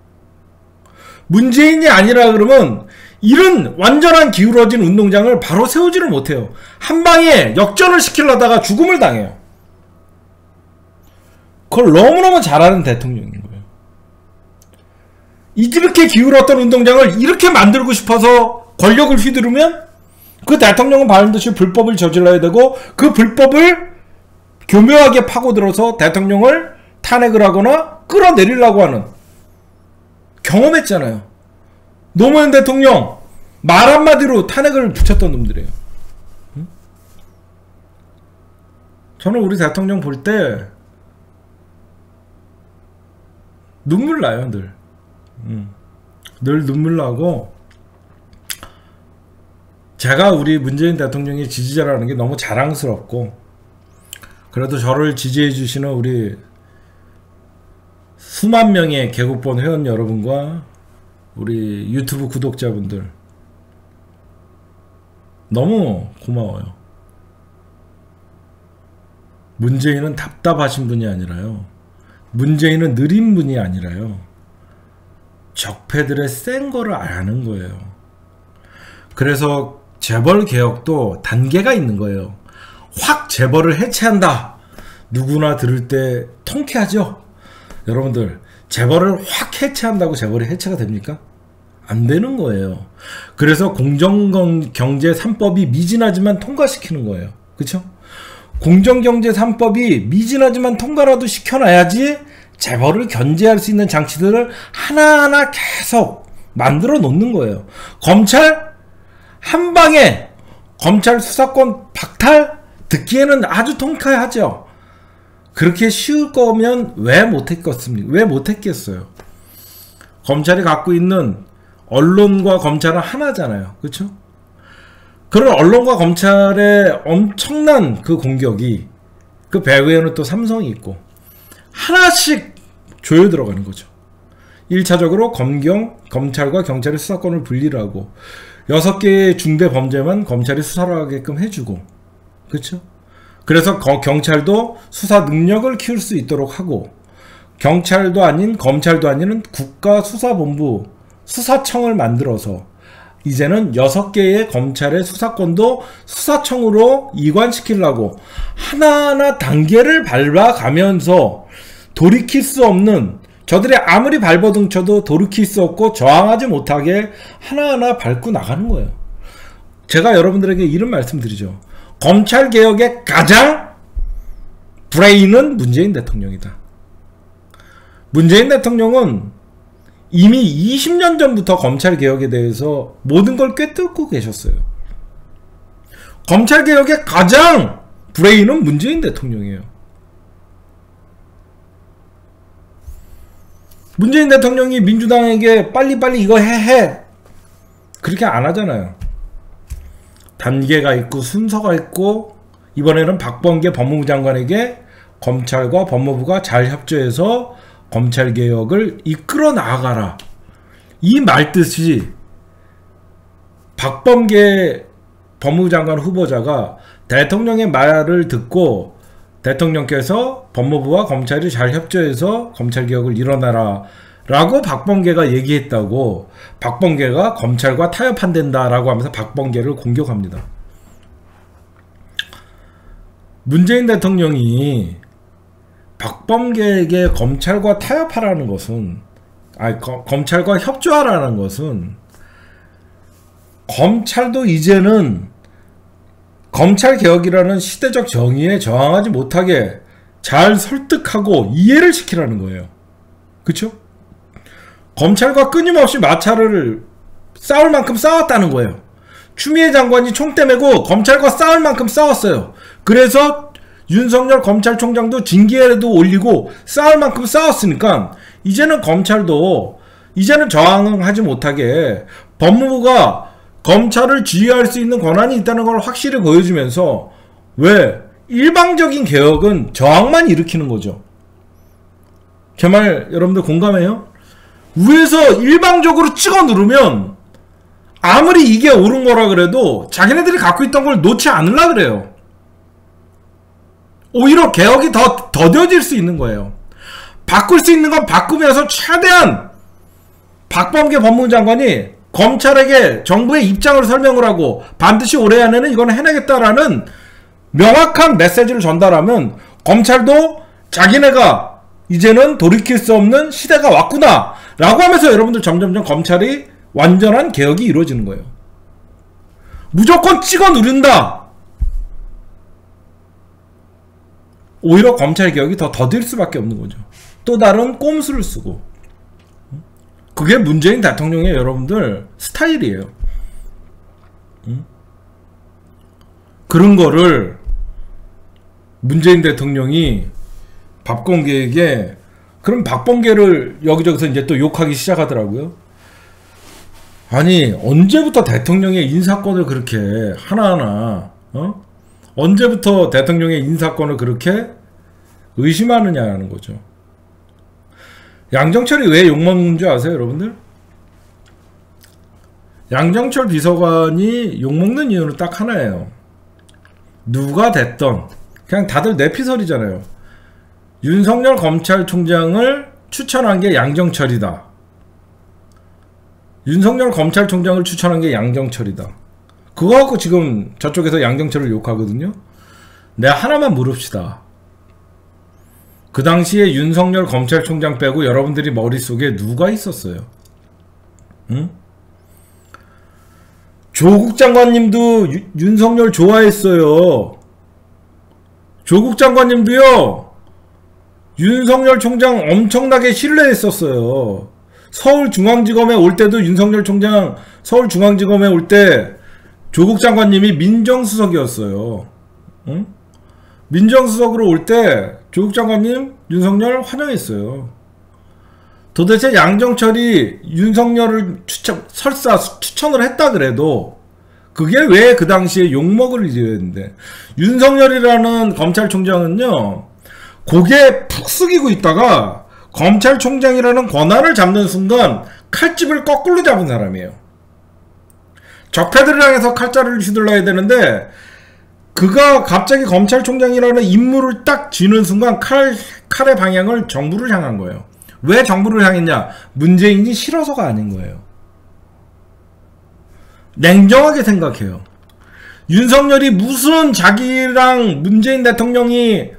문재인이 아니라 그러면 이런 완전한 기울어진 운동장을 바로 세우지를 못해요. 한 방에 역전을 시키려다가 죽음을 당해요. 그걸 너무너무 잘하는 대통령인 거예요. 이렇게 기울었던 운동장을 이렇게 만들고 싶어서 권력을 휘두르면 그 대통령은 반드시 불법을 저질러야 되고, 그 불법을 교묘하게 파고들어서 대통령을 탄핵을 하거나 끌어내리려고 하는, 경험했잖아요. 노무현 대통령 말 한마디로 탄핵을 붙였던 놈들이에요. 응? 저는 우리 대통령 볼 때 눈물 나요. 늘 눈물 나고, 제가 우리 문재인 대통령의 지지자라는 게 너무 자랑스럽고, 그래도 저를 지지해 주시는 우리 수만 명의 개국본 회원 여러분과 우리 유튜브 구독자분들 너무 고마워요. 문재인은 답답하신 분이 아니라요, 문재인은 느린 분이 아니라요, 적폐들의 센 거를 아는 거예요. 그래서 재벌 개혁도 단계가 있는 거예요. 확 재벌을 해체한다, 누구나 들을 때 통쾌하죠? 여러분들, 재벌을 확 해체한다고 재벌이 해체가 됩니까? 안 되는 거예요. 그래서 공정경제 3법이 미진하지만 통과시키는 거예요. 그쵸? 공정경제 3법이 미진하지만 통과라도 시켜놔야지 재벌을 견제할 수 있는 장치들을 하나하나 계속 만들어 놓는 거예요. 검찰 한 방에 검찰 수사권 박탈 듣기에는 아주 통쾌하죠. 그렇게 쉬울 거면 왜 못했겠습니까? 왜 못했겠어요? 검찰이 갖고 있는 언론과 검찰은 하나잖아요. 그렇죠? 그런 언론과 검찰의 엄청난 그 공격이 그 배후에는 또 삼성이 있고 하나씩 조여 들어가는 거죠. 1차적으로 검찰과 경찰의 수사권을 분리를 하고 6개의 중대 범죄만 검찰이 수사를 하게끔 해주고, 그렇죠? 그래서 경찰도 수사 능력을 키울 수 있도록 하고, 경찰도 아닌 검찰도 아닌 국가수사본부 수사청을 만들어서 이제는 6개의 검찰의 수사권도 수사청으로 이관시키려고 하나하나 단계를 밟아가면서 돌이킬 수 없는, 저들이 아무리 발버둥쳐도 돌이킬 수 없고 저항하지 못하게 하나하나 밟고 나가는 거예요. 제가 여러분들에게 이런 말씀드리죠. 검찰개혁의 가장 브레인은 문재인 대통령이다. 문재인 대통령은 이미 20년 전부터 검찰개혁에 대해서 모든 걸 꿰뚫고 계셨어요. 검찰개혁의 가장 브레인은 문재인 대통령이에요. 문재인 대통령이 민주당에게 빨리빨리 이거 해 그렇게 안 하잖아요. 단계가 있고 순서가 있고, 이번에는 박범계 법무부 장관에게 검찰과 법무부가 잘 협조해서 검찰개혁을 이끌어 나가라, 이 말뜻이 박범계 법무부 장관 후보자가 대통령의 말을 듣고 대통령께서 법무부와 검찰이 잘 협조해서 검찰개혁을 일어나라 라고 박범계가 얘기했다고, 박범계가 검찰과 타협한댄다 라고 하면서 박범계를 공격합니다. 문재인 대통령이 박범계에게 검찰과 타협하라는 것은, 검찰과 협조하라는 것은, 검찰도 이제는 검찰개혁이라는 시대적 정의에 저항하지 못하게 잘 설득하고 이해를 시키라는 거예요. 그쵸? 검찰과 끊임없이 마찰을 싸울 만큼 싸웠다는 거예요. 추미애 장관이 총대 메고 검찰과 싸울 만큼 싸웠어요. 그래서 윤석열 검찰총장도 징계에도 올리고 싸울 만큼 싸웠으니까 이제는 검찰도 이제는 저항하지 못하게 법무부가 검찰을 지휘할 수 있는 권한이 있다는 걸 확실히 보여주면서, 왜? 일방적인 개혁은 저항만 일으키는 거죠. 제 말 여러분들 공감해요? 위에서 일방적으로 찍어 누르면 아무리 이게 옳은 거라 그래도 자기네들이 갖고 있던 걸 놓지 않으려 그래요. 오히려 개혁이 더 더뎌질 수 있는 거예요. 바꿀 수 있는 건 바꾸면서 최대한 박범계 법무부 장관이 검찰에게 정부의 입장을 설명을 하고 반드시 올해 안에는 이건 해내겠다라는 명확한 메시지를 전달하면 검찰도 자기네가 이제는 돌이킬 수 없는 시대가 왔구나 라고 하면서 여러분들 점점점 검찰이 완전한 개혁이 이루어지는 거예요. 무조건 찍어 누른다. 오히려 검찰 개혁이 더 더딜 수밖에 없는 거죠. 또 다른 꼼수를 쓰고. 그게 문재인 대통령의 여러분들 스타일이에요. 그런 거를 문재인 대통령이 박범계에게, 그럼 박범계를 여기저기서 이제 또 욕하기 시작하더라고요. 아니 언제부터 대통령의 인사권을 그렇게 하나하나 언제부터 대통령의 인사권을 그렇게 의심하느냐는 거죠. 양정철이 왜 욕먹는 줄 아세요 여러분들? 양정철 비서관이 욕먹는 이유는 딱 하나예요. 누가 됐던 그냥 다들 내피설이잖아요. 윤석열 검찰총장을 추천한 게 양정철이다. 윤석열 검찰총장을 추천한 게 양정철이다. 그거 갖고 지금 저쪽에서 양정철을 욕하거든요. 내가 하나만 물읍시다. 그 당시에 윤석열 검찰총장 빼고 여러분들이 머릿속에 누가 있었어요? 응? 조국 장관님도 윤석열 좋아했어요. 조국 장관님도요 윤석열 총장 엄청나게 신뢰했었어요. 서울중앙지검에 올 때도 윤석열 총장 서울중앙지검에 올 때 조국 장관님이 민정수석이었어요. 응? 민정수석으로 올 때 조국 장관님 윤석열 환영했어요. 도대체 양정철이 윤석열을 설사 추천을 했다 그래도 그게 왜 그 당시에 욕먹을 일이었는데, 윤석열이라는 검찰총장은요, 고개 푹 숙이고 있다가 검찰총장이라는 권한을 잡는 순간 칼집을 거꾸로 잡은 사람이에요. 적폐들을 향해서 칼자루를 휘둘러야 되는데, 그가 갑자기 검찰총장이라는 임무를 딱 쥐는 순간 칼의 방향을 정부를 향한 거예요. 왜 정부를 향했냐? 문재인이 싫어서가 아닌 거예요. 냉정하게 생각해요. 윤석열이 무슨 자기랑 문재인 대통령이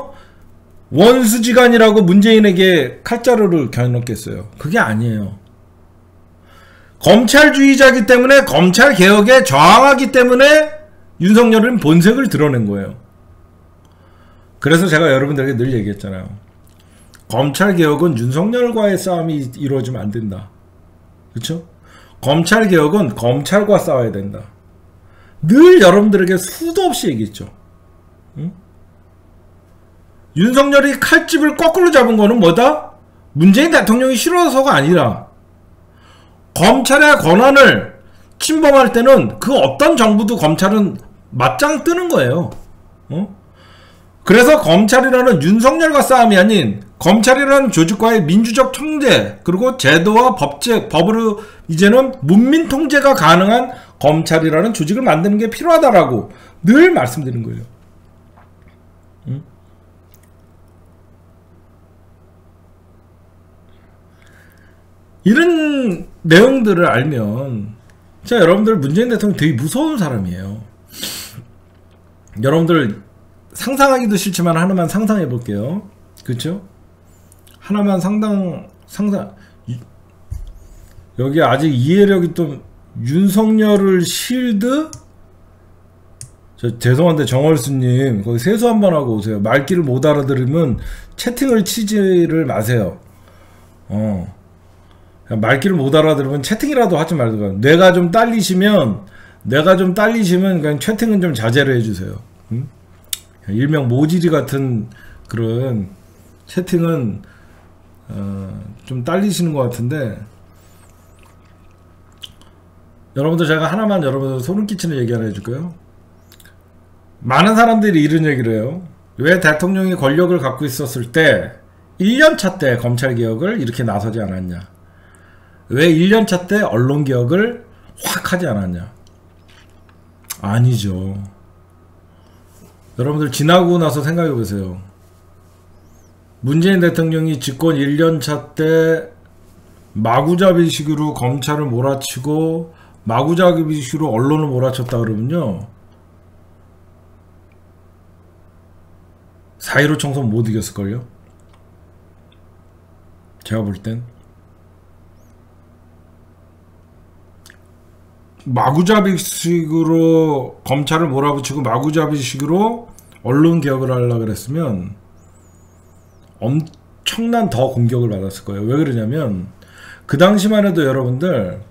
원수지간이라고 문재인에게 칼자루를 겨눴겠어요. 그게 아니에요. 검찰주의자이기 때문에, 검찰개혁에 저항하기 때문에 윤석열은 본색을 드러낸 거예요. 그래서 제가 여러분들에게 늘 얘기했잖아요. 검찰개혁은 윤석열과의 싸움이 이루어지면 안 된다. 그쵸? 검찰개혁은 검찰과 싸워야 된다. 늘 여러분들에게 수도 없이 얘기했죠. 응? 윤석열이 칼집을 거꾸로 잡은 거는 뭐다? 문재인 대통령이 싫어서가 아니라 검찰의 권한을 침범할 때는 그 어떤 정부도 검찰은 맞짱 뜨는 거예요. 그래서 검찰이라는 윤석열과 싸움이 아닌 검찰이라는 조직과의 민주적 통제, 그리고 제도와 법으로 이제는 문민 통제가 가능한 검찰이라는 조직을 만드는 게 필요하다라고 늘 말씀드린 거예요. 이런 내용들을 알면 진짜 여러분들 문재인 대통령 되게 무서운 사람이에요. 여러분들 상상하기도 싫지만 하나만 상상해 볼게요. 그쵸? 하나만 여기 아직 이해력이 또 윤석열을 실드? 죄송한데 정월수님 거기 세수 한번 하고 오세요. 말귀를 못 알아들으면 채팅을 치지를 마세요. 말귀를 못 알아들으면 채팅이라도 하지 말고, 뇌가 좀 딸리시면 그냥 채팅은 좀 자제를 해주세요. 응? 일명 모지리 같은 그런 채팅은 좀 딸리시는 것 같은데, 여러분들 제가 하나만 여러분들 소름 끼치는 얘기 하나 해줄까요? 많은 사람들이 이런 얘기를 해요. 왜 대통령이 권력을 갖고 있었을 때 1년차 때 검찰개혁을 이렇게 나서지 않았냐? 왜 1년차 때 언론개혁을 확 하지 않았냐? 아니죠. 여러분들 지나고 나서 생각해 보세요. 문재인 대통령이 집권 1년차 때 마구잡이식으로 검찰을 몰아치고 마구잡이식으로 언론을 몰아쳤다 그러면요, 4.15 총선 못 이겼을걸요? 제가 볼 땐 마구잡이식으로 검찰을 몰아붙이고 마구잡이식으로 언론 개혁을 하려고 그랬으면 엄청난 더 공격을 받았을 거예요. 왜 그러냐면 그 당시만 해도 여러분들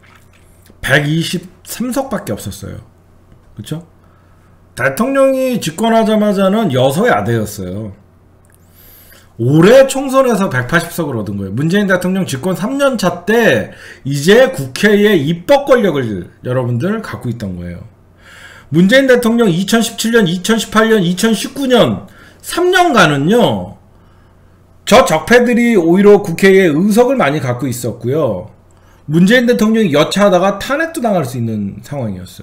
123석밖에 없었어요. 그쵸? 대통령이 집권하자마자는 여소야대였어요. 올해 총선에서 180석을 얻은 거예요. 문재인 대통령 집권 3년차 때 이제 국회의 입법 권력을 여러분들 갖고 있던 거예요. 문재인 대통령 2017년, 2018년, 2019년 3년간은요, 저 적폐들이 오히려 국회에 의석을 많이 갖고 있었고요. 문재인 대통령이 여차하다가 탄핵도 당할 수 있는 상황이었어요.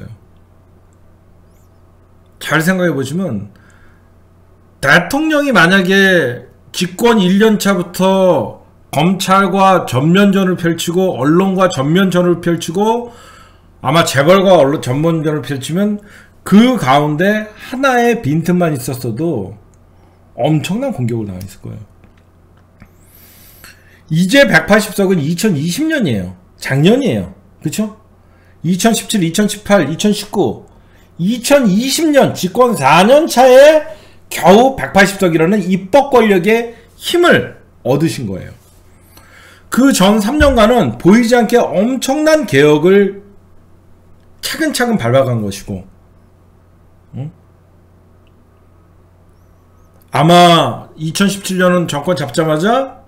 잘 생각해 보시면 대통령이 만약에 집권 1년차부터 검찰과 전면전을 펼치고 언론과 전면전을 펼치고 아마 재벌과 언론 전면전을 펼치면 그 가운데 하나의 빈틈만 있었어도 엄청난 공격을 당했을 거예요. 이제 180석은 2020년이에요. 작년이에요. 그쵸? 2017, 2018, 2019, 2020년 집권 4년 차에 겨우 180석이라는 입법 권력의 힘을 얻으신 거예요. 그 전 3년간은 보이지 않게 엄청난 개혁을 차근차근 밟아간 것이고, 응? 아마 2017년은 정권 잡자마자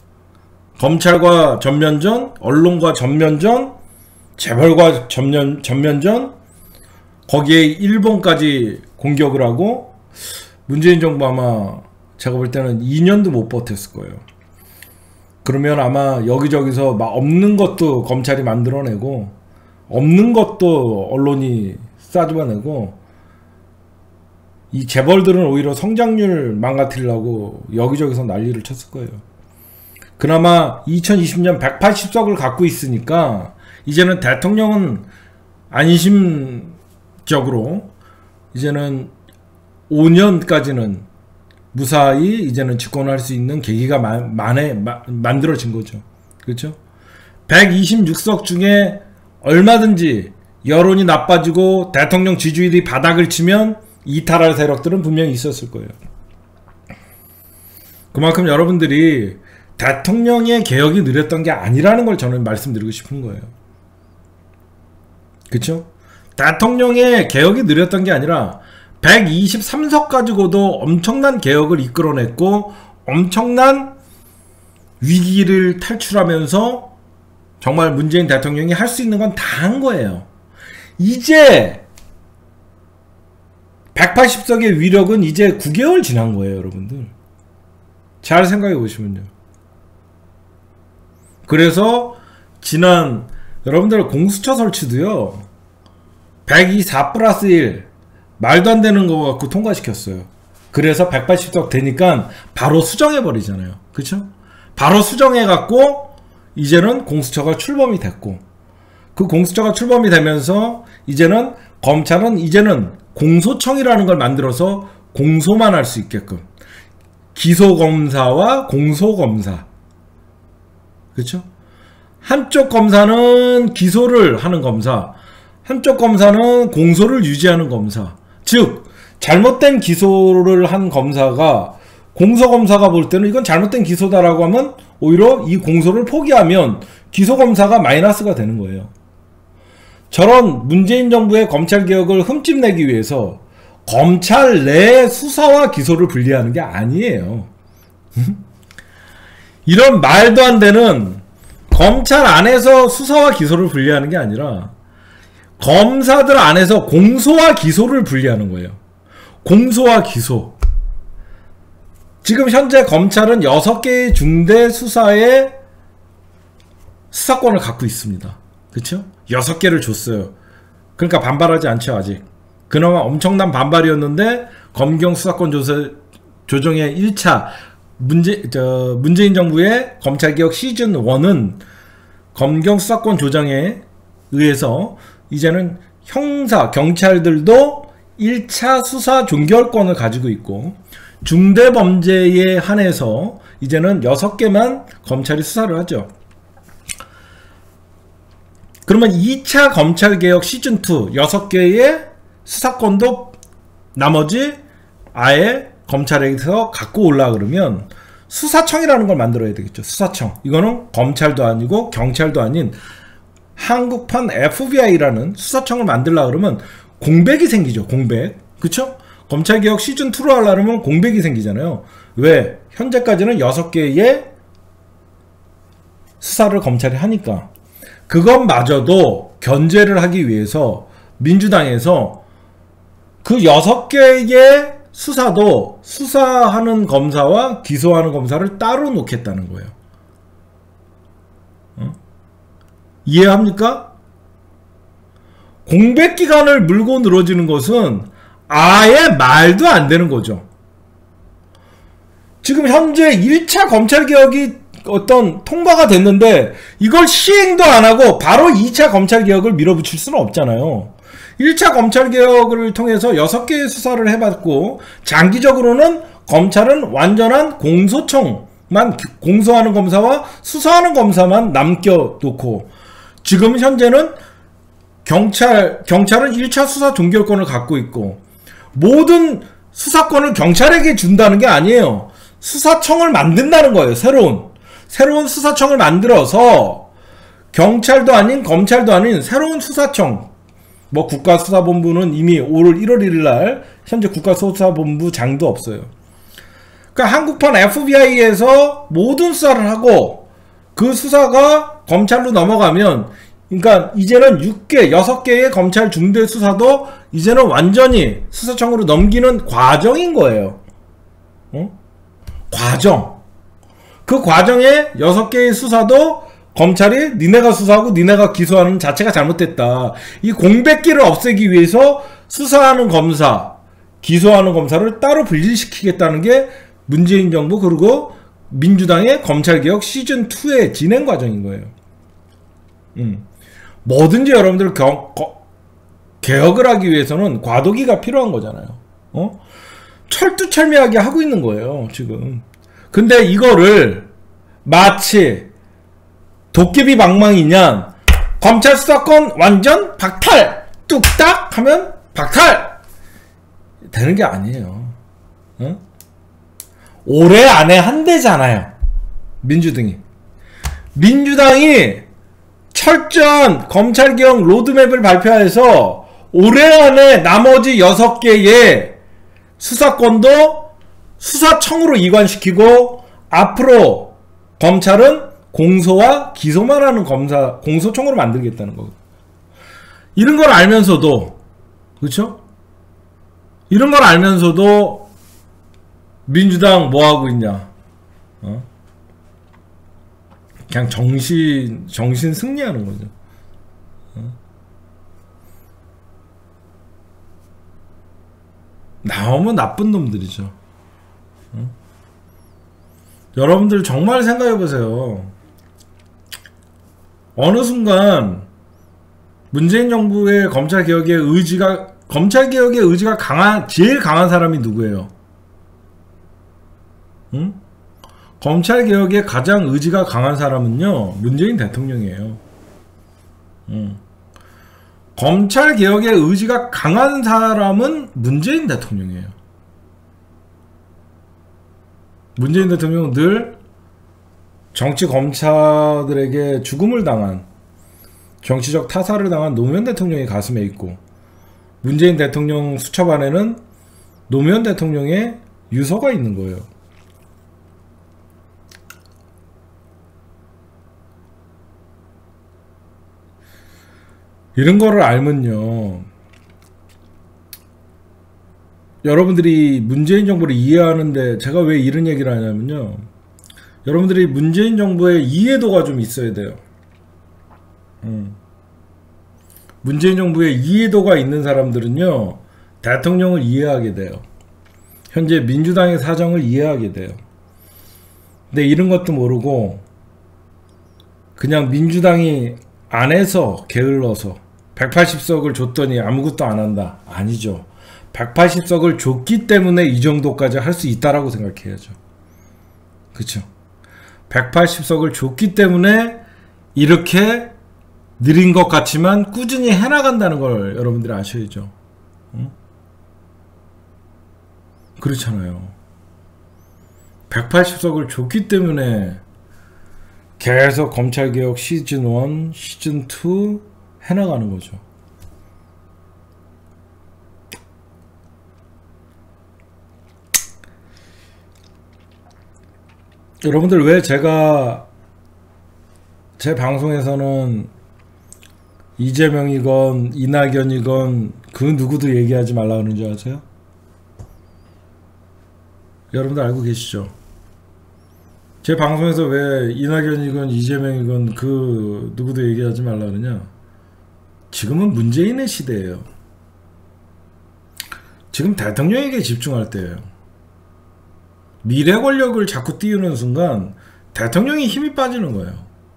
검찰과 전면전, 언론과 전면전, 재벌과 전면전, 거기에 일본까지 공격을 하고 문재인 정부 아마 제가 볼 때는 2년도 못 버텼을 거예요. 그러면 아마 여기저기서 막 없는 것도 검찰이 만들어내고 없는 것도 언론이 싸집어내고 이 재벌들은 오히려 성장률 망가뜨리려고 여기저기서 난리를 쳤을 거예요. 그나마 2020년 180석을 갖고 있으니까 이제는 대통령은 안심적으로 이제는 5년까지는 무사히 이제는 집권할 수 있는 계기가 만들어진 거죠. 그렇죠? 126석 중에 얼마든지 여론이 나빠지고 대통령 지지율이 바닥을 치면 이탈할 세력들은 분명히 있었을 거예요. 그만큼 여러분들이 대통령의 개혁이 느렸던 게 아니라는 걸 저는 말씀드리고 싶은 거예요. 그쵸? 대통령의 개혁이 느렸던 게 아니라 123석 가지고도 엄청난 개혁을 이끌어냈고 엄청난 위기를 탈출하면서 정말 문재인 대통령이 할 수 있는 건 다 한 거예요. 이제 180석의 위력은 이제 9개월 지난 거예요, 여러분들. 잘 생각해 보시면요. 그래서 지난 여러분들 공수처 설치도요 124+1 말도 안 되는 거 갖고 통과시켰어요. 그래서 180석 되니까 바로 수정해 버리잖아요. 그쵸? 바로 수정해 갖고 이제는 공수처가 출범이 됐고 그 공수처가 출범이 되면서 이제는 검찰은 이제는 공소청이라는 걸 만들어서 공소만 할 수 있게끔 기소검사와 공소검사 그렇죠? 한쪽 검사는 기소를 하는 검사 한쪽 검사는 공소를 유지하는 검사 즉 잘못된 기소를 한 검사가 공소검사가 볼 때는 이건 잘못된 기소다라고 하면 오히려 이 공소를 포기하면 기소검사가 마이너스가 되는 거예요. 저런 문재인 정부의 검찰개혁을 흠집내기 위해서 검찰 내 수사와 기소를 분리하는 게 아니에요. 이런 말도 안 되는 검찰 안에서 수사와 기소를 분리하는 게 아니라 검사들 안에서 공소와 기소를 분리하는 거예요. 공소와 기소. 지금 현재 검찰은 6개의 중대 수사의 수사권을 갖고 있습니다. 그쵸? 6개를 줬어요. 그러니까 반발하지 않죠, 아직. 그나마 엄청난 반발이었는데, 검경 수사권 조정의 1차, 문재인 정부의 검찰개혁 시즌 1은 검경 수사권 조정에 의해서 이제는 형사, 경찰들도 1차 수사 종결권을 가지고 있고, 중대범죄에 한해서 이제는 6개만 검찰이 수사를 하죠. 그러면 2차 검찰개혁 시즌2 6개의 수사권도 나머지 아예 검찰에서 갖고 올라 그러면 수사청이라는 걸 만들어야 되겠죠. 수사청. 이거는 검찰도 아니고 경찰도 아닌 한국판 FBI라는 수사청을 만들려고 그러면 공백이 생기죠. 공백. 그쵸? 검찰개혁 시즌2로 하려면 공백이 생기잖아요. 왜? 현재까지는 6개의 수사를 검찰이 하니까. 그것마저도 견제를 하기 위해서 민주당에서 그 6개의 수사도 수사하는 검사와 기소하는 검사를 따로 놓겠다는 거예요. 이해합니까? 공백기간을 물고 늘어지는 것은 아예 말도 안 되는 거죠. 지금 현재 1차 검찰개혁이 어떤 통과가 됐는데 이걸 시행도 안 하고 바로 2차 검찰개혁을 밀어붙일 수는 없잖아요. 1차 검찰개혁을 통해서 6개의 수사를 해봤고 장기적으로는 검찰은 완전한 공소청만 공소하는 검사와 수사하는 검사만 남겨놓고 지금 현재는 경찰은 1차 수사 종결권을 갖고 있고 모든 수사권을 경찰에게 준다는 게 아니에요. 수사청을 만든다는 거예요. 새로운 수사청을 만들어서 경찰도 아닌 검찰도 아닌 새로운 수사청 뭐 국가수사본부는 이미 올 1월 1일 날 현재 국가수사본부장도 없어요. 그러니까 한국판 FBI에서 모든 수사를 하고 그 수사가 검찰로 넘어가면 그러니까 이제는 6개의 검찰 중대 수사도 이제는 완전히 수사청으로 넘기는 과정인 거예요. 과정. 그 과정에 6개의 수사도 검찰이 니네가 수사하고 니네가 기소하는 자체가 잘못됐다. 이 공백기를 없애기 위해서 수사하는 검사, 기소하는 검사를 따로 분리시키겠다는 게 문재인 정부 그리고 민주당의 검찰개혁 시즌2의 진행 과정인 거예요. 뭐든지 여러분들 개혁을 하기 위해서는 과도기가 필요한 거잖아요. 철두철미하게 하고 있는 거예요, 지금. 근데 이거를 마치 도깨비 방망이냐, 검찰 수사권 완전 박탈! 뚝딱! 하면 박탈! 되는 게 아니에요. 올해 안에 한대잖아요. 민주당이 철저한 검찰개혁 로드맵을 발표해서 올해 안에 나머지 6개의 수사권도 수사청으로 이관시키고 앞으로 검찰은 공소와 기소만 하는 공소청으로 만들겠다는 거거든요. 이런 걸 알면서도, 그렇죠? 이런 걸 알면서도 민주당 뭐 하고 있냐? 그냥 정신 승리하는 거죠. 나오면 나쁜 놈들이죠. 여러분들 정말 생각해보세요. 어느 순간 문재인 정부의 검찰개혁의 의지가 제일 강한 사람이 누구예요? 검찰개혁에 가장 의지가 강한 사람은요, 문재인 대통령이에요. 검찰개혁에 의지가 강한 사람은 문재인 대통령이에요. 문재인 대통령은 늘 정치 검사들에게 죽음을 당한, 정치적 타살을 당한 노무현 대통령의 가슴에 있고, 문재인 대통령 수첩 안에는 노무현 대통령의 유서가 있는 거예요. 이런 거를 알면요, 여러분들이 문재인 정부를 이해하는데, 제가 왜 이런 얘기를 하냐면요, 여러분들이 문재인 정부의 이해도가 좀 있어야 돼요. 문재인 정부의 이해도가 있는 사람들은요, 대통령을 이해하게 돼요. 현재 민주당의 사정을 이해하게 돼요. 근데 이런 것도 모르고 그냥 민주당이 안에서 게을러서 180석을 줬더니 아무것도 안 한다. 아니죠. 180석을 줬기 때문에 이 정도까지 할 수 있다라고 생각해야죠. 그쵸? 180석을 줬기 때문에 이렇게 느린 것 같지만 꾸준히 해나간다는 걸 여러분들이 아셔야죠. 응? 그렇잖아요. 180석을 줬기 때문에 계속 검찰개혁 시즌1, 시즌2 해나가는 거죠. 여러분들 왜 제가 제 방송에서는 이재명이건 이낙연이건 그 누구도 얘기하지 말라 그러는 줄 아세요? 여러분들 알고 계시죠? 제 방송에서 왜 이낙연이건 이재명이건 그 누구도 얘기하지 말라 그러냐? 지금은 문재인의 시대예요. 지금 대통령에게 집중할 때예요. 미래 권력을 자꾸 띄우는 순간 대통령이 힘이 빠지는 거예요.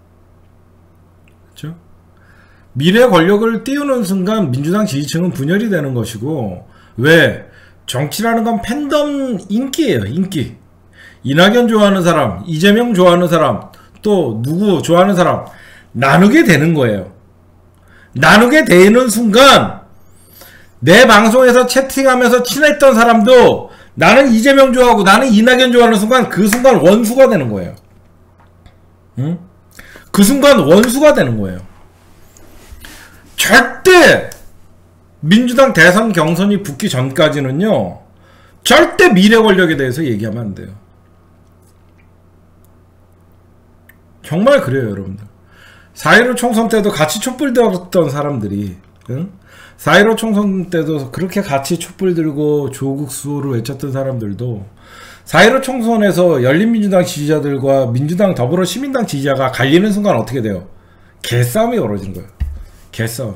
그렇죠? 미래 권력을 띄우는 순간 민주당 지지층은 분열이 되는 것이고, 왜? 정치라는 건 팬덤 인기예요. 인기. 이낙연 좋아하는 사람, 이재명 좋아하는 사람, 또 누구 좋아하는 사람 나누게 되는 거예요. 나누게 되는 순간 내 방송에서 채팅하면서 친했던 사람도 나는 이재명 좋아하고 나는 이낙연 좋아하는 순간, 그 순간 원수가 되는 거예요. 응? 그 순간 원수가 되는 거예요. 절대 민주당 대선 경선이 붙기 전까지는요, 절대 미래 권력에 대해서 얘기하면 안 돼요. 정말 그래요, 여러분들. 4.15 총선 때도 같이 촛불 들었던 사람들이, 응? 4.15 총선 때도 그렇게 같이 촛불 들고 조국 수호를 외쳤던 사람들도 4.15 총선에서 열린민주당 지지자들과 민주당 더불어시민당 지지자가 갈리는 순간 어떻게 돼요? 개싸움이 벌어지는 거예요. 개싸움.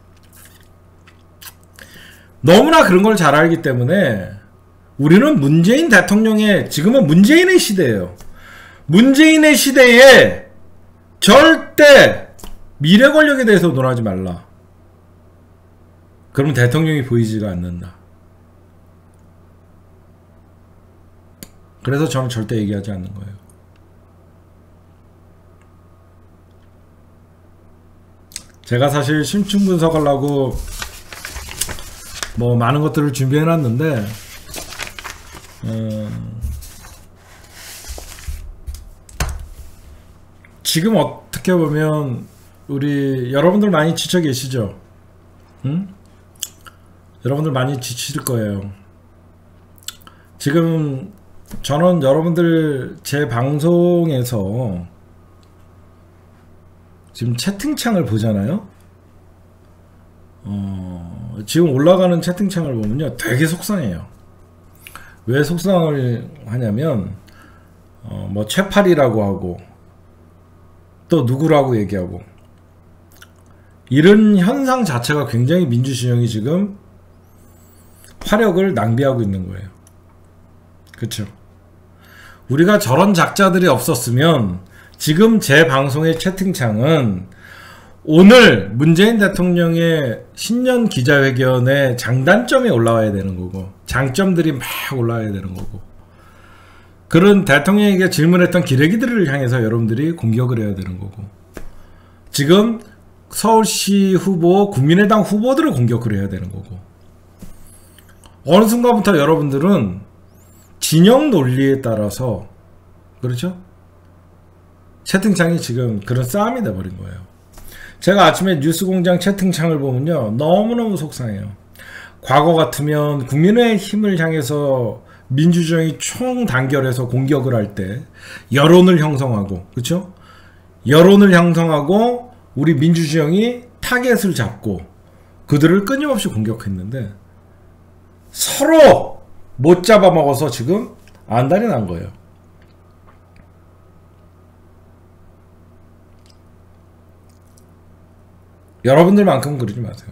너무나 그런 걸 잘 알기 때문에 우리는 문재인 대통령의, 지금은 문재인의 시대예요. 문재인의 시대에 절대 미래 권력에 대해서 논하지 말라. 그러면 대통령이 보이지가 않는다. 그래서 저는 절대 얘기하지 않는 거예요. 제가 사실 심층 분석하려고 뭐 많은 것들을 준비해 놨는데 지금 어떻게 보면 우리 여러분들 많이 지쳐 계시죠? 응? 여러분들 많이 지칠 거예요. 지금 저는 여러분들 제 방송에서 지금 채팅창을 보잖아요. 지금 올라가는 채팅창을 보면요 되게 속상해요. 왜 속상을 하냐면 뭐 최팔이라고 하고 또 누구라고 얘기하고 이런 현상 자체가 굉장히 민주진영이 지금 화력을 낭비하고 있는 거예요. 그쵸? 우리가 저런 작자들이 없었으면 지금 제 방송의 채팅창은 오늘 문재인 대통령의 신년 기자회견의 장단점이 올라와야 되는 거고 장점들이 막 올라와야 되는 거고 그런 대통령에게 질문했던 기레기들을 향해서 여러분들이 공격을 해야 되는 거고 지금 서울시 후보, 국민의당 후보들을 공격을 해야 되는 거고 어느 순간부터 여러분들은 진영 논리에 따라서 그렇죠? 채팅창이 지금 그런 싸움이 돼버린 거예요. 제가 아침에 뉴스공장 채팅창을 보면요 너무너무 속상해요. 과거 같으면 국민의힘을 향해서 민주주의 총단결해서 공격을 할 때 여론을 형성하고 그렇죠? 여론을 형성하고 우리 민주주의이 타겟을 잡고 그들을 끊임없이 공격했는데 서로 못 잡아먹어서 지금 안달이 난 거예요. 여러분들만큼 그러지 마세요.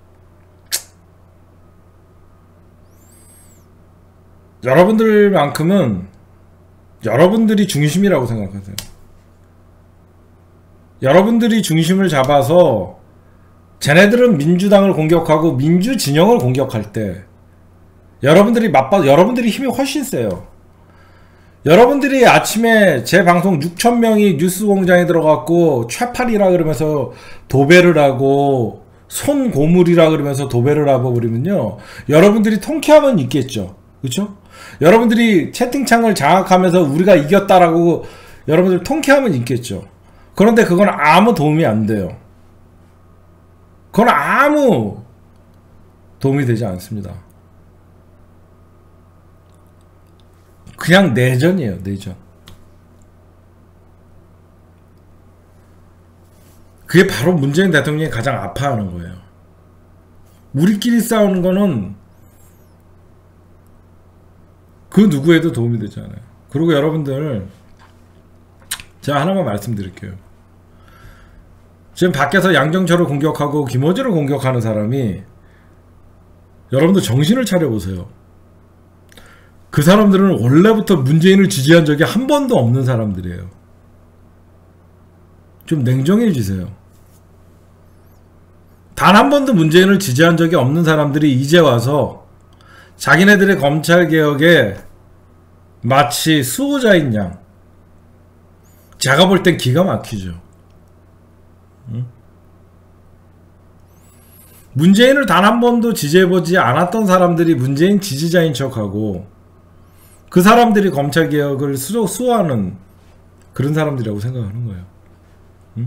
여러분들만큼은 여러분들이 중심이라고 생각하세요. 여러분들이 중심을 잡아서 쟤네들은 민주당을 공격하고 민주진영을 공격할 때 여러분들이 힘이 훨씬 세요. 여러분들이 아침에 제 방송 6,000명이 뉴스공장에 들어갔고 최팔이라 그러면서 도배를 하고 손고물이라 그러면서 도배를 하고 그러면요 여러분들이 통쾌함은 있겠죠. 그렇죠? 여러분들이 채팅창을 장악하면서 우리가 이겼다라고 여러분들 통쾌함은 있겠죠. 그런데 그건 아무 도움이 안 돼요. 그건 아무 도움이 되지 않습니다. 그냥 내전이에요. 내전. 그게 바로 문재인 대통령이 가장 아파하는 거예요. 우리끼리 싸우는 거는 그 누구에도 도움이 되지 않아요. 그리고 여러분들 제가 하나만 말씀드릴게요. 지금 밖에서 양정철을 공격하고 김어준을 공격하는 사람이 여러분들 정신을 차려보세요. 그 사람들은 원래부터 문재인을 지지한 적이 한 번도 없는 사람들이에요. 좀 냉정해지세요. 단 한 번도 문재인을 지지한 적이 없는 사람들이 이제 와서 자기네들의 검찰개혁에 마치 수호자인 양 제가 볼 땐 기가 막히죠. 응? 문재인을 단 한 번도 지지해보지 않았던 사람들이 문재인 지지자인 척하고 그 사람들이 검찰개혁을 수호하는 그런 사람들이라고 생각하는 거예요. 응?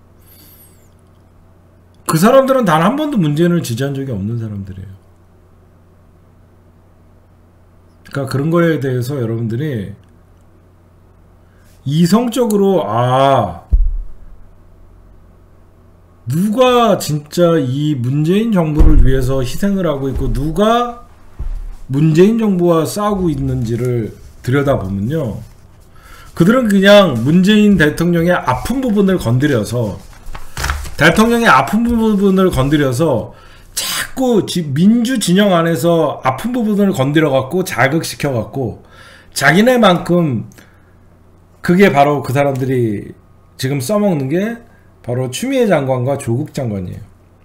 그 사람들은 단 한 번도 문재인을 지지한 적이 없는 사람들이에요. 그러니까 그런 거에 대해서 누가 진짜 이 문재인 정부를 위해서 희생을 하고 있고 누가 문재인 정부와 싸우고 있는지를 들여다보면요, 그들은 그냥 문재인 대통령의 아픈 부분을 건드려서 자꾸 민주 진영 안에서 아픈 부분을 건드려 갖고 자극시켜 갖고 자기네만큼, 그게 바로 그 사람들이 지금 써먹는 게 바로 추미애 장관과 조국 장관이에요.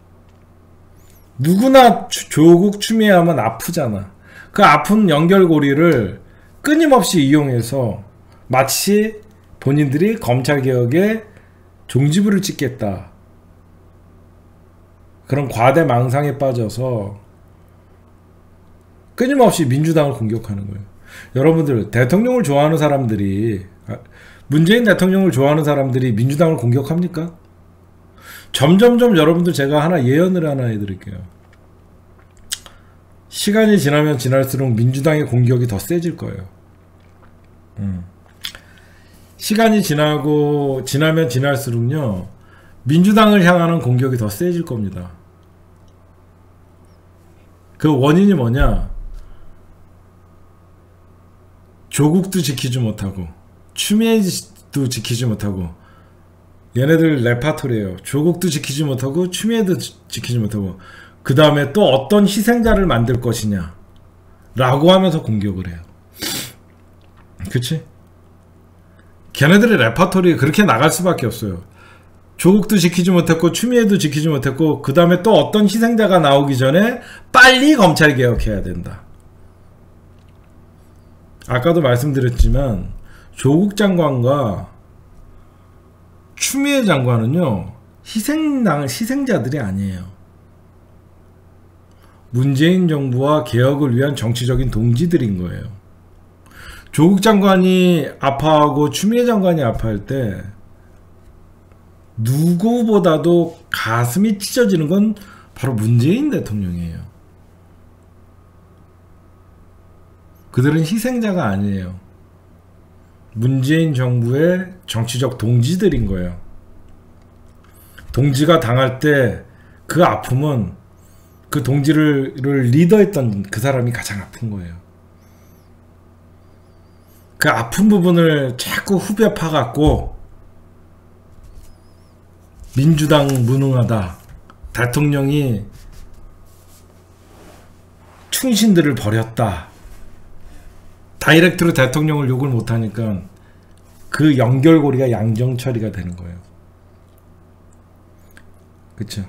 누구나 조국 추미애 하면 아프잖아. 그 아픈 연결고리를 끊임없이 이용해서 마치 본인들이 검찰개혁에 종지부를 찍겠다, 그런 과대망상에 빠져서 끊임없이 민주당을 공격하는 거예요. 여러분들, 대통령을 좋아하는 사람들이, 문재인 대통령을 좋아하는 사람들이 민주당을 공격합니까? 점점점 여러분들, 제가 하나 예언을 하나 해드릴게요. 시간이 지나면 지날수록 민주당의 공격이 더 세질 거예요. 시간이 지나면 지날수록요, 민주당을 향하는 공격이 더 세질 겁니다. 그 원인이 뭐냐? 조국도 지키지 못하고 추미애도 지키지 못하고, 얘네들 레파토리예요. 조국도 지키지 못하고 추미애도 지키지 못하고, 그 다음에 또 어떤 희생자를 만들 것이냐 라고 하면서 공격을 해요. 그치? 걔네들의 레파토리 그렇게 나갈 수밖에 없어요. 조국도 지키지 못했고 추미애도 지키지 못했고, 그 다음에 또 어떤 희생자가 나오기 전에 빨리 검찰 개혁해야 된다. 아까도 말씀드렸지만 조국 장관과 추미애 장관은요, 희생자들이 아니에요. 문재인 정부와 개혁을 위한 정치적인 동지들인 거예요. 조국 장관이 아파하고 추미애 장관이 아파할 때 누구보다도 가슴이 찢어지는 건 바로 문재인 대통령이에요. 그들은 희생자가 아니에요. 문재인 정부의 정치적 동지들인 거예요. 동지가 당할 때 그 아픔은 그 동지를 리더했던 그 사람이 가장 아픈 거예요. 그 아픈 부분을 자꾸 후벼 파갖고 민주당 무능하다, 대통령이 충신들을 버렸다, 다이렉트로 대통령을 욕을 못하니까 그 연결고리가 양정철이가 되는 거예요. 그쵸?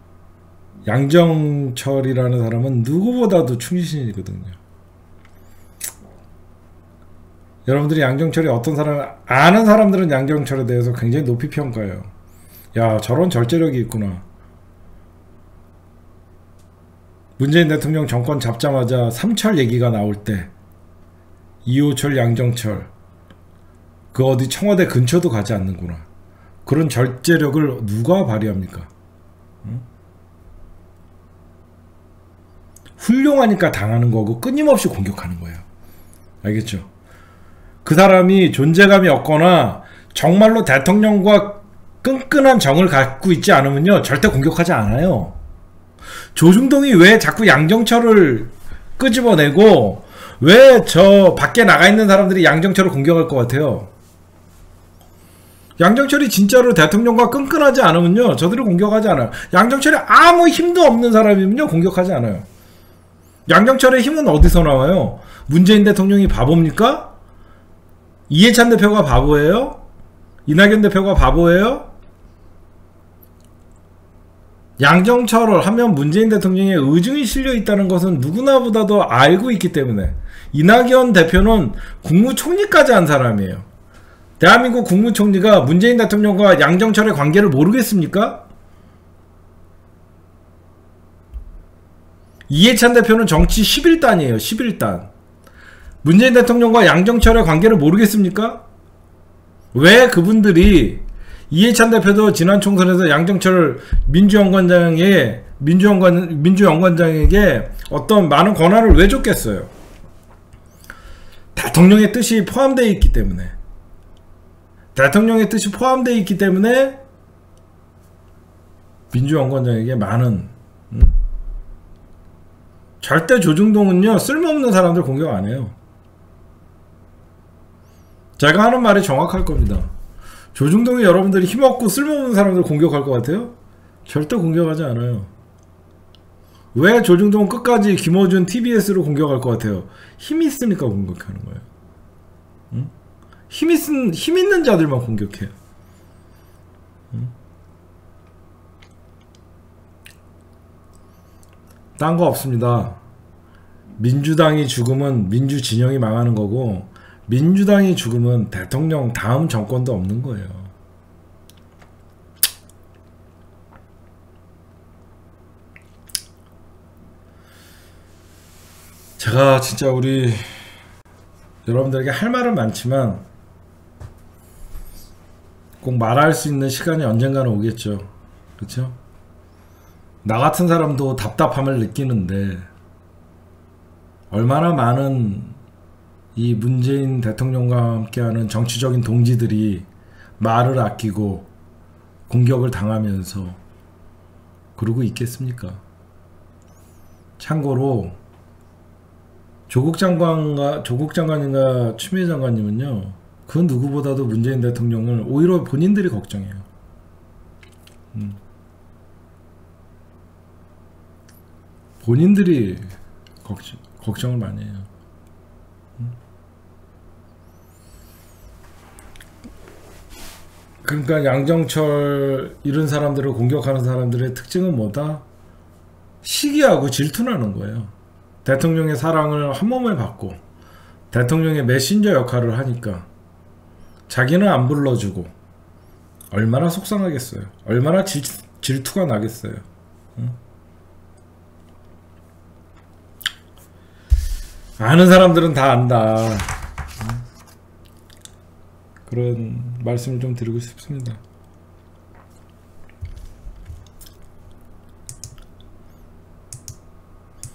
양정철이라는 사람은 누구보다도 충신이거든요. 여러분들이 양정철이 어떤 사람, 아는 사람들은 양정철에 대해서 굉장히 높이 평가해요. 야, 저런 절제력이 있구나. 문재인 대통령 정권 잡자마자 삼철 얘기가 나올 때 이호철, 양정철, 그 어디 청와대 근처도 가지 않는구나. 그런 절제력을 누가 발휘합니까? 응? 훌륭하니까 당하는 거고 끊임없이 공격하는 거예요. 알겠죠? 그 사람이 존재감이 없거나 정말로 대통령과 끈끈한 정을 갖고 있지 않으면요, 절대 공격하지 않아요. 조중동이 왜 자꾸 양정철을 끄집어내고 왜 저 밖에 나가 있는 사람들이 양정철을 공격할 것 같아요? 양정철이 진짜로 대통령과 끈끈하지 않으면요, 저들을 공격하지 않아요. 양정철이 아무 힘도 없는 사람이면요, 공격하지 않아요. 양정철의 힘은 어디서 나와요? 문재인 대통령이 바보입니까? 이해찬 대표가 바보예요? 이낙연 대표가 바보예요? 양정철을 하면 문재인 대통령의 의중이 실려 있다는 것은 누구나보다도 알고 있기 때문에. 이낙연 대표는 국무총리까지 한 사람이에요. 대한민국 국무총리가 문재인 대통령과 양정철의 관계를 모르겠습니까? 이해찬 대표는 정치 11단이에요. 11단. 문재인 대통령과 양정철의 관계를 모르겠습니까? 왜 그분들이, 이해찬 대표도 지난 총선에서 양정철 민주연구원장에게 어떤 많은 권한을 왜 줬겠어요? 대통령의 뜻이 포함되어 있기 때문에. 대통령의 뜻이 포함되어 있기 때문에 민주연구원장에게 많은 절대 조중동은요 쓸모없는 사람들 공격 안 해요. 제가 하는 말이 정확할 겁니다. 조중동이 여러분들이 힘없고 쓸모없는 사람들 공격할 것 같아요? 절대 공격하지 않아요. 왜 조중동 끝까지 김어준 TBS를 공격할 것 같아요? 힘 있으니까 공격하는 거예요. 응? 힘 있는 자들만 공격해요. 응? 딴 거 없습니다. 민주당이 죽으면 민주 진영이 망하는 거고, 민주당이 죽으면 대통령 다음 정권도 없는 거예요. 제가 진짜 우리 여러분들에게 할 말은 많지만 꼭 말할 수 있는 시간이 언젠가는 오겠죠. 그렇죠? 나 같은 사람도 답답함을 느끼는데 얼마나 많은 이 문재인 대통령과 함께하는 정치적인 동지들이 말을 아끼고 공격을 당하면서 그러고 있겠습니까? 참고로 조국 장관인가 추미애 장관님은요, 그 누구보다도 문재인 대통령을 오히려 본인들이 걱정해요. 본인들이 걱정을 많이 해요. 그러니까 양정철 이런 사람들을 공격하는 사람들의 특징은 뭐다? 시기하고 질투나는 거예요. 대통령의 사랑을 한 몸에 받고 대통령의 메신저 역할을 하니까 자기는 안 불러주고 얼마나 속상하겠어요. 얼마나 질투가 나겠어요. 응? 아는 사람들은 다 안다. 그런 말씀을 좀 드리고 싶습니다.